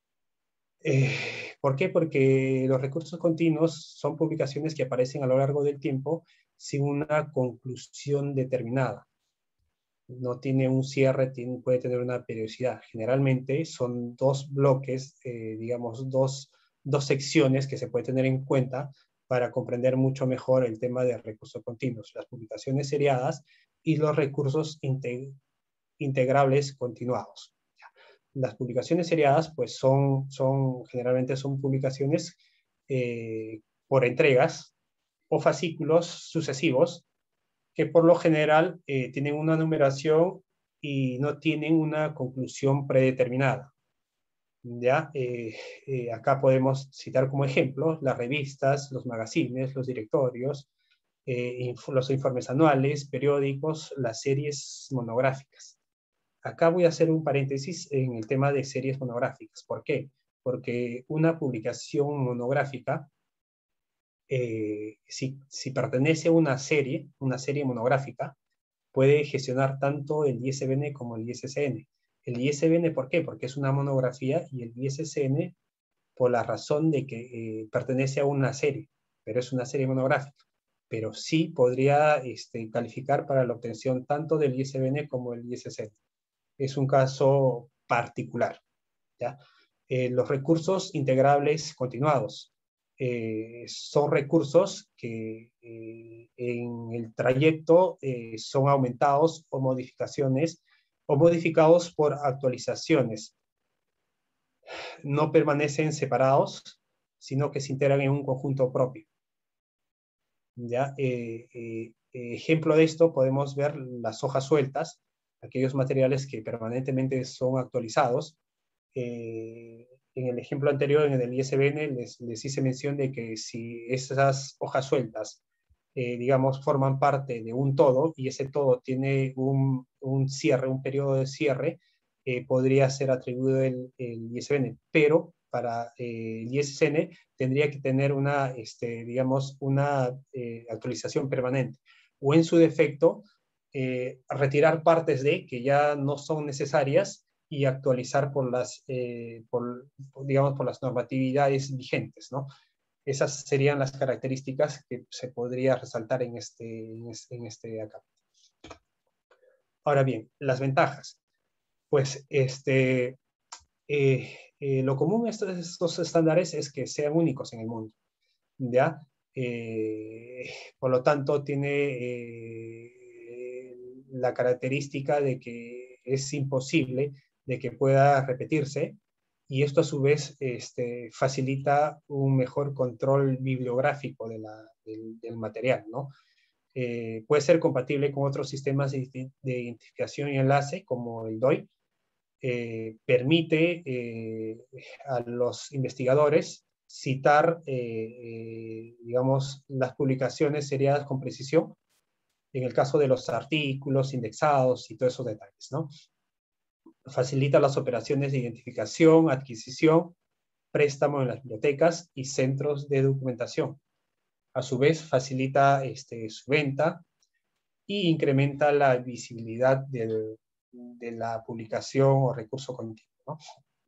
¿Por qué? Porque los recursos continuos son publicaciones que aparecen a lo largo del tiempo sin una conclusión determinada. No tiene un cierre, puede tener una periodicidad. Generalmente son dos bloques, digamos, dos secciones que se puede tener en cuenta para comprender mucho mejor el tema de recursos continuos, las publicaciones seriadas y los recursos integrables continuados. Las publicaciones seriadas, pues generalmente son publicaciones por entregas o fascículos sucesivos que por lo general tienen una numeración y no tienen una conclusión predeterminada. ¿Ya? Acá podemos citar como ejemplo las revistas, los magazines, los directorios, los informes anuales, periódicos, las series monográficas. Acá voy a hacer un paréntesis en el tema de series monográficas. ¿Por qué? Porque una publicación monográfica, si pertenece a una serie monográfica, puede gestionar tanto el ISBN como el ISSN. El ISBN, ¿por qué? Porque es una monografía, y el ISSN por la razón de que pertenece a una serie, pero es una serie monográfica. Pero sí podría calificar para la obtención tanto del ISBN como el ISSN. Es un caso particular, ¿ya? Los recursos integrables continuados son recursos que en el trayecto son aumentados o modificados por actualizaciones. No permanecen separados, sino que se integran en un conjunto propio. ¿Ya? Ejemplo de esto podemos ver las hojas sueltas, aquellos materiales que permanentemente son actualizados. En el ejemplo anterior, en el ISBN, les hice mención de que si esas hojas sueltas, digamos, forman parte de un todo, y ese todo tiene un cierre, un periodo de cierre, podría ser atribuido el ISBN, pero para el ISSN tendría que tener digamos, una actualización permanente, o en su defecto, retirar partes que ya no son necesarias y actualizar digamos, por las normatividades vigentes, ¿no? Esas serían las características que se podría resaltar en este acá. Ahora bien, las ventajas. Pues lo común de estos estándares es que sean únicos en el mundo, ¿ya? Por lo tanto, tiene la característica de que es imposible de que pueda repetirse, y esto a su vez facilita un mejor control bibliográfico del material, ¿no? Puede ser compatible con otros sistemas de identificación y enlace, como el DOI. Permite a los investigadores citar, digamos, las publicaciones seriadas con precisión, en el caso de los artículos indexados y todos esos detalles, ¿no? Facilita las operaciones de identificación, adquisición, préstamo en las bibliotecas y centros de documentación. A su vez, facilita su venta y incrementa la visibilidad de la publicación o recurso continuo, ¿no?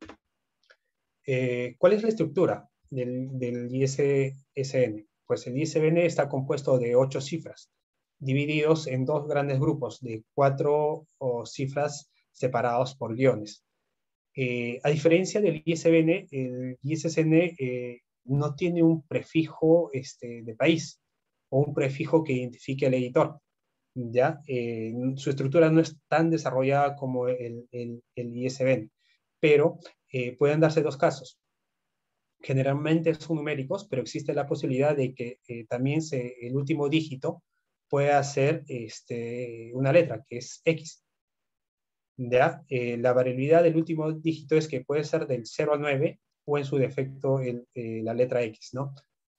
¿Cuál es la estructura del ISSN? Pues el ISBN está compuesto de 8 cifras, divididos en 2 grandes grupos de 4 cifras separados por guiones. A diferencia del ISBN, el ISSN no tiene un prefijo de país o un prefijo que identifique al editor, ¿ya? Su estructura no es tan desarrollada como el ISBN, pero pueden darse 2 casos. Generalmente son numéricos, pero existe la posibilidad de que también el último dígito pueda ser una letra, que es X. ¿Ya? La variabilidad del último dígito es que puede ser del 0 al 9 o en su defecto la letra X, ¿no?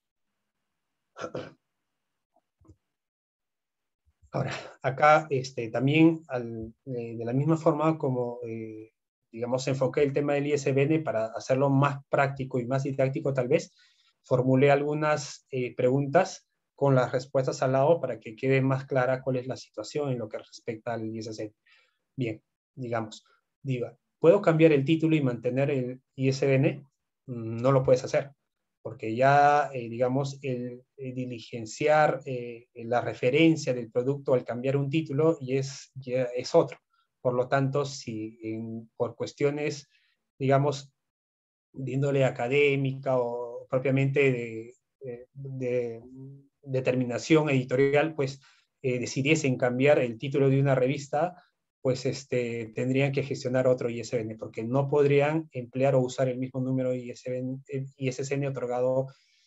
Ahora, acá también de la misma forma como, digamos, enfoqué el tema del ISBN para hacerlo más práctico y más didáctico tal vez, formulé algunas preguntas con las respuestas al lado para que quede más clara cuál es la situación en lo que respecta al ISBN. Bien, digamos, diga, ¿puedo cambiar el título y mantener el ISBN? No lo puedes hacer, porque ya, digamos, el diligenciar la referencia del producto al cambiar un título ya es otro. Por lo tanto, si por cuestiones, digamos, de índole académica o propiamente de determinación editorial, pues decidiesen cambiar el título de una revista, pues tendrían que gestionar otro ISBN, porque no podrían emplear o usar el mismo número ISSN otorgado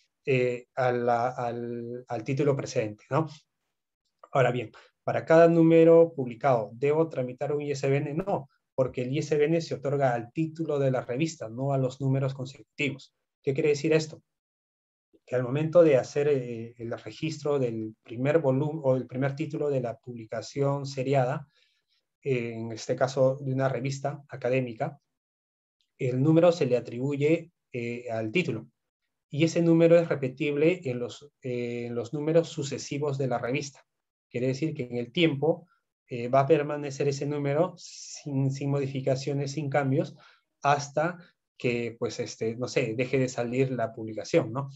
al título precedente, ¿no? Ahora bien, para cada número publicado, ¿debo tramitar un ISBN? No, porque el ISBN se otorga al título de la revista, no a los números consecutivos. ¿Qué quiere decir esto? Que al momento de hacer el registro del primer volumen o del primer título de la publicación seriada, en este caso de una revista académica, el número se le atribuye al título. Y ese número es repetible en los números sucesivos de la revista. Quiere decir que en el tiempo va a permanecer ese número sin modificaciones, sin cambios, hasta que, pues, no sé, deje de salir la publicación, ¿no?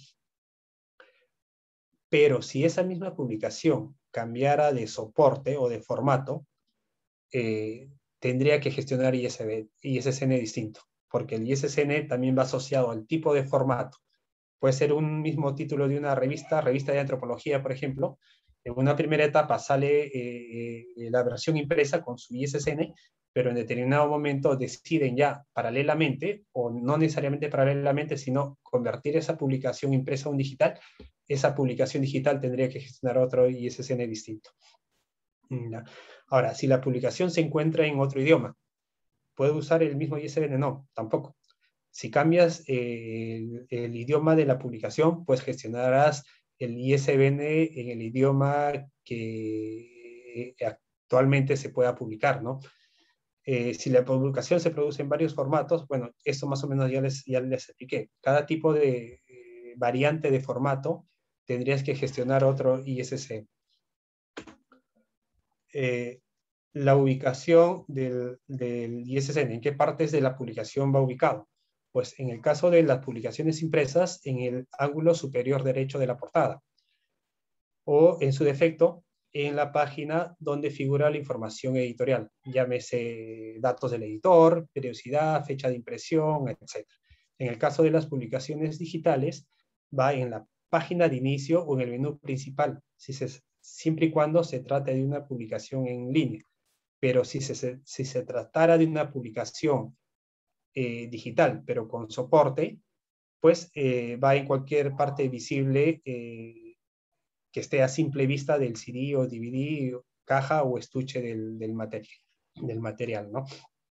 Pero si esa misma publicación cambiara de soporte o de formato, tendría que gestionar ISSN distinto, porque el ISSN también va asociado al tipo de formato. Puede ser un mismo título de una revista de antropología, por ejemplo. En una primera etapa sale la versión impresa con su ISSN, pero en determinado momento deciden ya paralelamente, o no necesariamente paralelamente, sino convertir esa publicación impresa a un digital. Esa publicación digital tendría que gestionar otro ISSN distinto. Ahora, si la publicación se encuentra en otro idioma, ¿puedo usar el mismo ISBN? No, tampoco. Si cambias el idioma de la publicación, pues gestionarás el ISBN en el idioma que actualmente se pueda publicar, ¿no? Si la publicación se produce en varios formatos, bueno, esto más o menos ya les expliqué. Cada tipo de variante de formato tendrías que gestionar otro ISSN. la ubicación del ISSN, en qué partes de la publicación va ubicado. Pues en el caso de las publicaciones impresas, en el ángulo superior derecho de la portada, o en su defecto, en la página donde figura la información editorial, llámese datos del editor, periodicidad, fecha de impresión, etc. En el caso de las publicaciones digitales, va en la página de inicio o en el menú principal, siempre y cuando se trate de una publicación en línea. Pero si se tratara de una publicación digital, pero con soporte, pues va en cualquier parte visible que esté a simple vista del CD o DVD, caja o estuche del material, ¿no?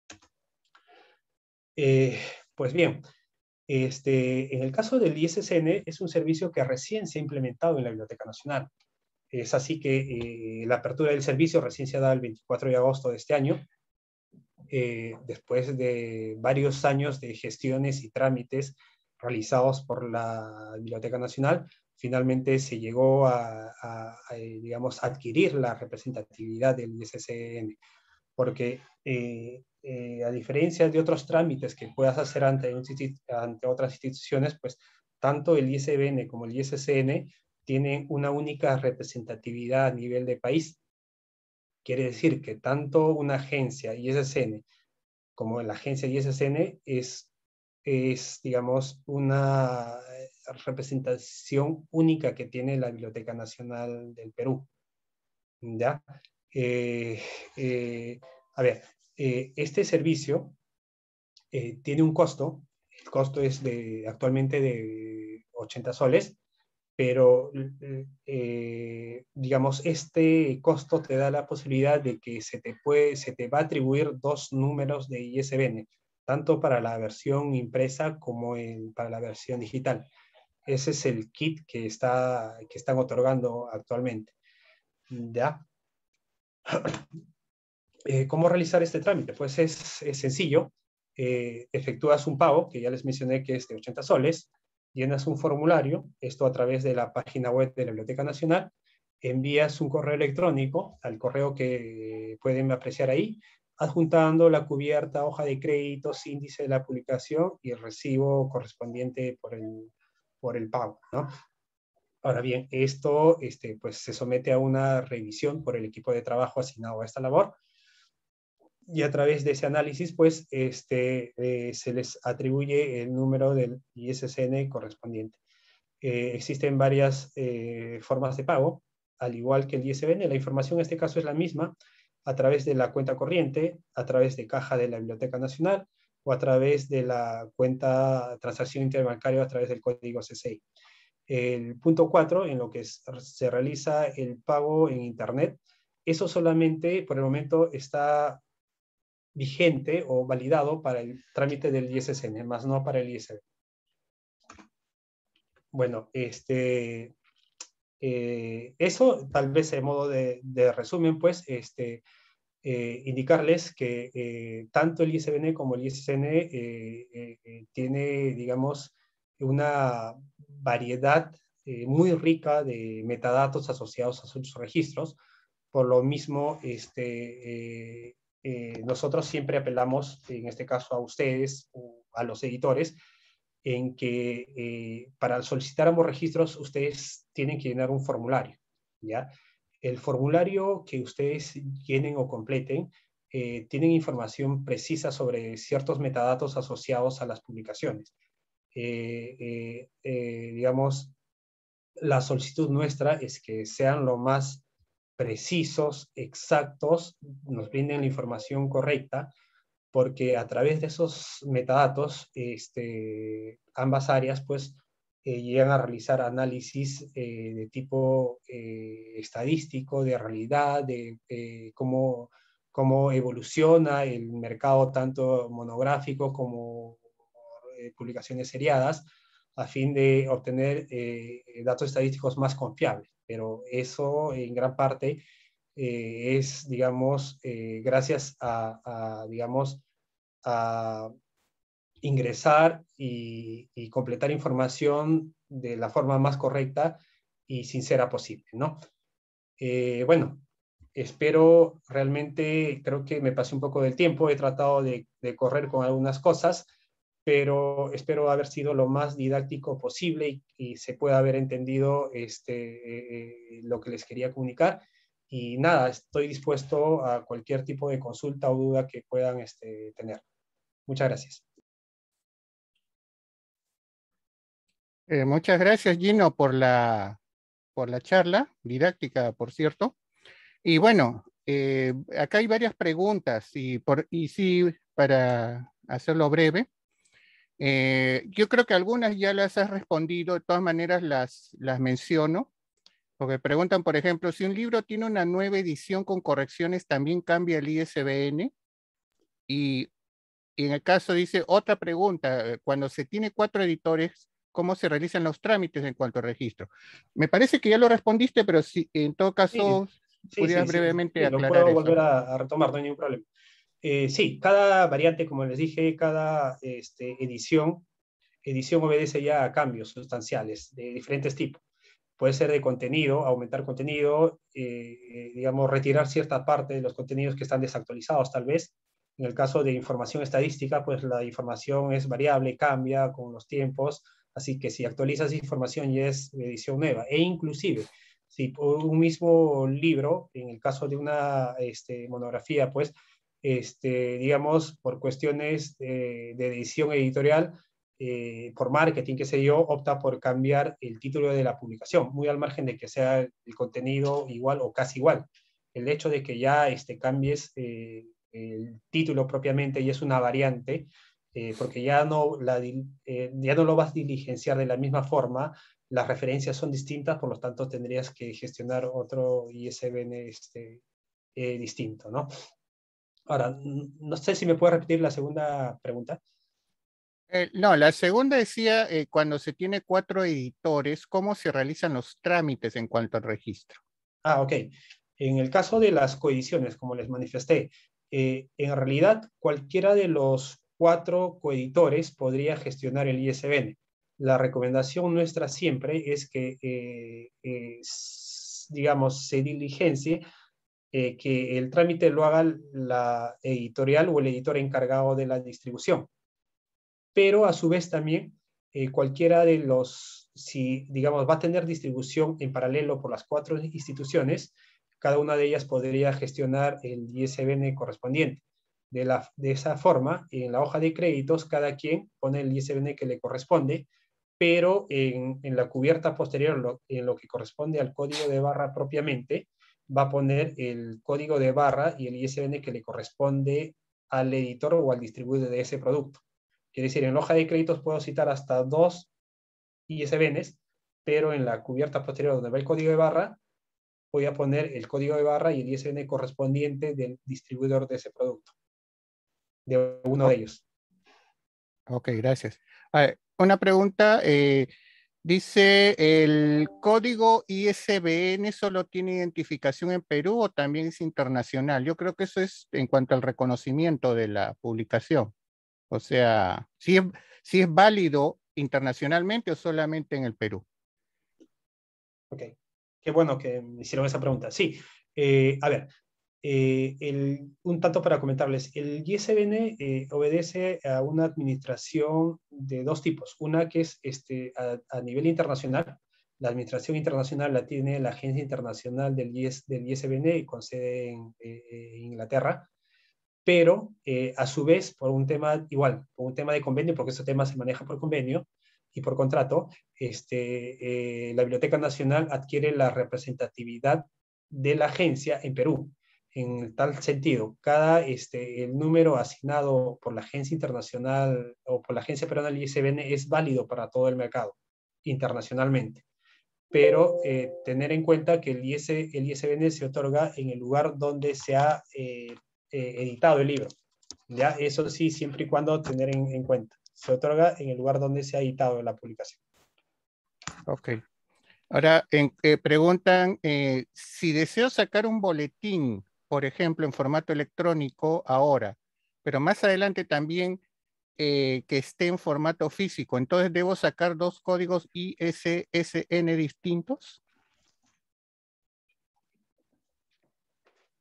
Pues bien, en el caso del ISSN es un servicio que recién se ha implementado en la Biblioteca Nacional. Es así que la apertura del servicio recién se ha dado el 24 de agosto de este año, después de varios años de gestiones y trámites realizados por la Biblioteca Nacional. Finalmente se llegó digamos, adquirir la representatividad del ISSN, porque a diferencia de otros trámites que puedas hacer ante otras instituciones, pues tanto el ISBN como el ISSN tienen una única representatividad a nivel de país. Quiere decir que tanto una agencia ISSN como la agencia ISSN es, digamos, una representación única que tiene la Biblioteca Nacional del Perú. ¿Ya? A ver, este servicio tiene un costo. El costo es actualmente de 80 soles, pero digamos, este costo te da la posibilidad de que se te va a atribuir 2 números de ISBN, tanto para la versión impresa como para la versión digital. Ese es el kit que están otorgando actualmente. ¿Ya? ¿Cómo realizar este trámite? Pues es sencillo. Efectúas un pago, que ya les mencioné que es de 80 soles, llenas un formulario, esto a través de la página web de la Biblioteca Nacional, envías un correo electrónico al correo que pueden apreciar ahí, adjuntando la cubierta, hoja de créditos, índice de la publicación y el recibo correspondiente por el pago, ¿no? Ahora bien, esto pues, se somete a una revisión por el equipo de trabajo asignado a esta labor, y a través de ese análisis, pues, se les atribuye el número del ISSN correspondiente. Existen varias formas de pago, al igual que el ISBN. La información en este caso es la misma, a través de la cuenta corriente, a través de caja de la Biblioteca Nacional, o a través de la cuenta transacción interbancaria a través del código CCI. El punto 4, en lo que se realiza el pago en Internet, eso solamente por el momento está vigente o validado para el trámite del ISSN, más no para el ISBN. Bueno, eso tal vez en modo de resumen, pues, indicarles que tanto el ISBN como el ISSN tiene, digamos, una variedad muy rica de metadatos asociados a sus registros. Por lo mismo, nosotros siempre apelamos, en este caso a ustedes, a los editores, en que para solicitar ambos registros ustedes tienen que llenar un formulario, ¿ya? El formulario que ustedes llenen o completen tienen información precisa sobre ciertos metadatos asociados a las publicaciones. Digamos, la solicitud nuestra es que sean lo más precisos, exactos, nos brinden la información correcta, porque a través de esos metadatos, ambas áreas pues llegan a realizar análisis de tipo estadístico, de realidad, de cómo evoluciona el mercado tanto monográfico como publicaciones seriadas, a fin de obtener datos estadísticos más confiables. Pero eso en gran parte es, digamos, gracias digamos, a ingresar y completar información de la forma más correcta y sincera posible, ¿no? Bueno, espero realmente, creo que me pasé un poco del tiempo, he tratado de correr con algunas cosas, pero espero haber sido lo más didáctico posible y se pueda haber entendido lo que les quería comunicar. Y nada, estoy dispuesto a cualquier tipo de consulta o duda que puedan tener. Muchas gracias. Muchas gracias, Gino, por la charla didáctica, por cierto. Y bueno, acá hay varias preguntas y sí, para hacerlo breve, yo creo que algunas ya las has respondido, de todas maneras las menciono, porque preguntan, por ejemplo, si un libro tiene una nueva edición con correcciones, ¿también cambia el ISBN? Y, y en el caso dice, otra pregunta, cuando se tiene 4 editores, ¿cómo se realizan los trámites en cuanto al registro? Me parece que ya lo respondiste, pero si en todo Sí, caso sí, pudieras sí, sí, brevemente sí, lo aclarar puedo eso. volver a retomar, no hay ningún problema. Sí, cada variante, como les dije, cada edición obedece ya a cambios sustanciales de diferentes tipos. Puede ser de contenido, aumentar contenido, digamos, retirar cierta parte de los contenidos que están desactualizados, tal vez. En el caso de información estadística, pues la información es variable, cambia con los tiempos, así que si actualizas información ya es edición nueva. E inclusive, si un mismo libro, en el caso de una monografía, pues, digamos, por cuestiones de edición editorial, por marketing, qué sé yo, opta por cambiar el título de la publicación, muy al margen de que sea el contenido igual o casi igual. El hecho de que ya cambies el título propiamente y es una variante, porque ya no lo vas a diligenciar de la misma forma, las referencias son distintas, por lo tanto tendrías que gestionar otro ISBN distinto, ¿no? Ahora, no sé si me puedes repetir la segunda pregunta. No, la segunda decía, cuando se tiene 4 editores, ¿cómo se realizan los trámites en cuanto al registro? Ah, ok. En el caso de las coediciones, como les manifesté, en realidad cualquiera de los 4 coeditores podría gestionar el ISBN. La recomendación nuestra siempre es que, digamos, se diligencie, que el trámite lo haga la editorial o el editor encargado de la distribución. Pero a su vez también cualquiera de los, si digamos va a tener distribución en paralelo por las 4 instituciones, cada una de ellas podría gestionar el ISBN correspondiente. De esa forma, en la hoja de créditos, cada quien pone el ISBN que le corresponde, pero en la cubierta posterior, en lo que corresponde al código de barra propiamente, va a poner el código de barra y el ISBN que le corresponde al editor o al distribuidor de ese producto. Quiere decir, en la hoja de créditos puedo citar hasta 2 ISBNs, pero en la cubierta posterior donde va el código de barra, voy a poner el código de barra y el ISBN correspondiente del distribuidor de ese producto, de uno de O- ellos. ok, gracias. A ver, una pregunta, dice, ¿el código ISBN solo tiene identificación en Perú o también es internacional? Yo creo que eso es en cuanto al reconocimiento de la publicación. O sea, si es válido internacionalmente o solamente en el Perú. Ok, qué bueno que me hicieron esa pregunta. Sí, a ver, un tanto para comentarles, el ISBN obedece a una administración de 2 tipos. Una que es a nivel internacional. La administración internacional la tiene la Agencia Internacional del ISBN con sede en Inglaterra, pero a su vez, por un tema igual, por un tema de convenio, porque ese tema se maneja por convenio y por contrato, la Biblioteca Nacional adquiere la representatividad de la agencia en Perú. En tal sentido, el número asignado por la agencia internacional o por la agencia peruana del ISBN es válido para todo el mercado internacionalmente. Pero tener en cuenta que el ISBN se otorga en el lugar donde se ha editado el libro. ¿Ya? Eso sí, siempre y cuando tener en cuenta. Se otorga en el lugar donde se ha editado la publicación. Ok. Ahora, preguntan, si deseo sacar un boletín, por ejemplo, en formato electrónico ahora, pero más adelante también que esté en formato físico, entonces debo sacar 2 códigos ISSN distintos.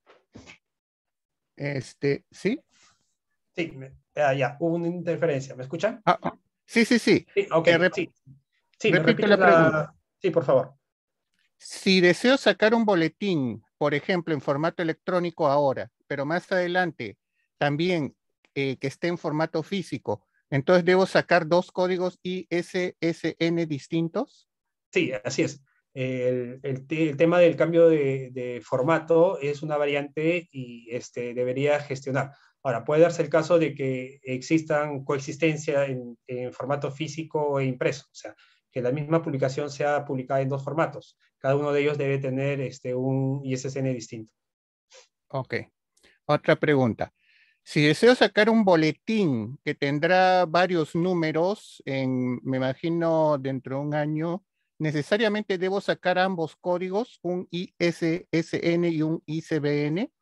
¿Sí? Sí, ya, hubo una interferencia. ¿Me escuchan? Sí, sí, sí. Sí, ok, sí. Sí, ¿me Repito repites la pregunta. Sí, por favor. Si deseo sacar un boletín, por ejemplo, en formato electrónico ahora, pero más adelante también que esté en formato físico, entonces debo sacar dos códigos ISSN distintos. Sí, así es. El tema del cambio de formato es una variante y debería gestionar. Ahora, puede darse el caso de que existan coexistencia en formato físico e impreso, o sea, que la misma publicación sea publicada en dos formatos. Cada uno de ellos debe tener un ISSN distinto. Ok. Otra pregunta. Si deseo sacar un boletín que tendrá varios números, me imagino dentro de un año, necesariamente debo sacar ambos códigos, un ISSN y un ICBN.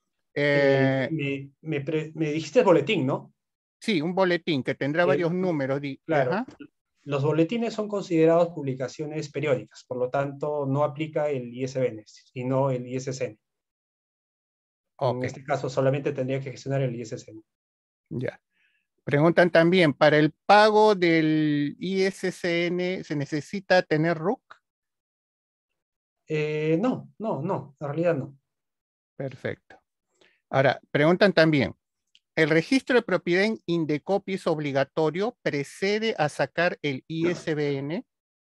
Me dijiste boletín, ¿no? Sí, un boletín que tendrá Eh, varios números. claro, Ajá, los boletines son considerados publicaciones periódicas, por lo tanto no aplica el ISBN, sino el ISSN. En ok, este caso solamente tendría que gestionar el ISSN. ya. Preguntan también, ¿para el pago del ISSN se necesita tener RUC? No, en realidad no. Perfecto. Ahora, preguntan también, ¿el registro de propiedad en Indecopi es obligatorio? ¿Precede a sacar el ISBN?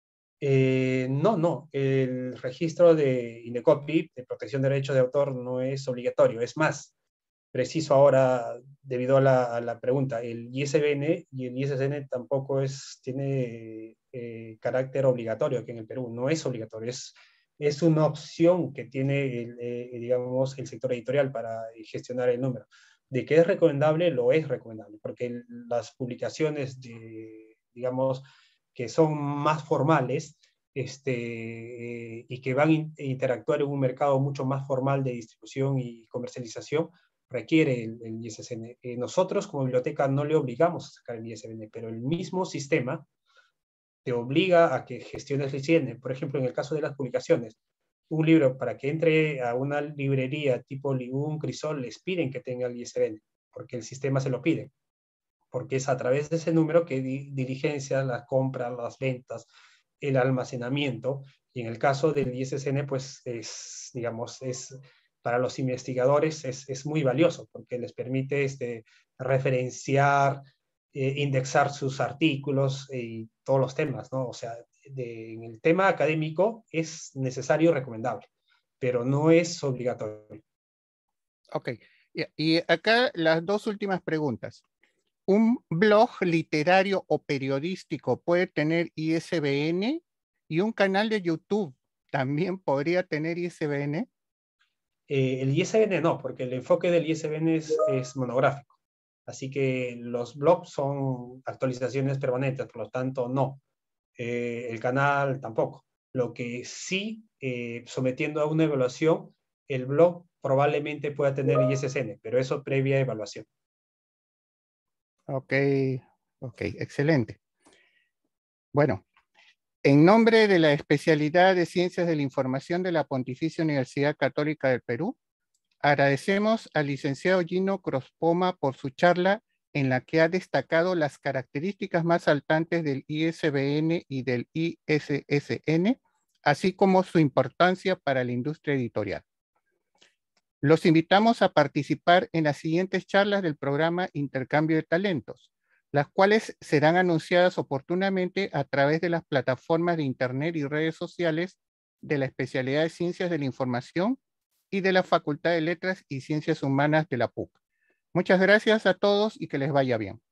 No, el registro de Indecopi, de protección de derechos de autor, no es obligatorio. Es más, preciso ahora, debido a la pregunta, el ISBN y el ISSN tampoco tiene carácter obligatorio aquí en el Perú, no es obligatorio, es una opción que tiene, digamos, el sector editorial para gestionar el número. De que es recomendable, lo es recomendable, porque las publicaciones digamos, que son más formales, y que van a interactuar en un mercado mucho más formal de distribución y comercialización, requiere el ISSN. Nosotros como biblioteca no le obligamos a sacar el ISBN, pero el mismo sistema te obliga a que gestiones el ISBN. Por ejemplo, en el caso de las publicaciones, un libro para que entre a una librería tipo Libún, Crisol, les piden que tenga el ISBN, porque el sistema se lo pide, porque es a través de ese número que diligencia las compras, las ventas, el almacenamiento, y en el caso del ISSN, pues digamos, para los investigadores es muy valioso, porque les permite referenciar, indexar sus artículos y todos los temas, ¿no? O sea, en el tema académico es necesario y recomendable, pero no es obligatorio. Ok. Y acá las dos últimas preguntas. ¿Un blog literario o periodístico puede tener ISBN y un canal de YouTube también podría tener ISBN? El ISBN no, porque el enfoque del ISBN es monográfico. Así que los blogs son actualizaciones permanentes, por lo tanto, no. El canal tampoco. Lo que sí, sometiendo a una evaluación, el blog probablemente pueda tener ISSN, pero eso previa evaluación. Ok, ok, excelente. Bueno, en nombre de la especialidad de Ciencias de la Información de la Pontificia Universidad Católica del Perú, agradecemos al licenciado Gino Crospoma por su charla en la que ha destacado las características más saltantes del ISBN y del ISSN, así como su importancia para la industria editorial. Los invitamos a participar en las siguientes charlas del programa Intercambio de Talentos, las cuales serán anunciadas oportunamente a través de las plataformas de Internet y redes sociales de la especialidad de Ciencias de la Información y de la Facultad de Letras y Ciencias Humanas de la PUC. Muchas gracias a todos y que les vaya bien.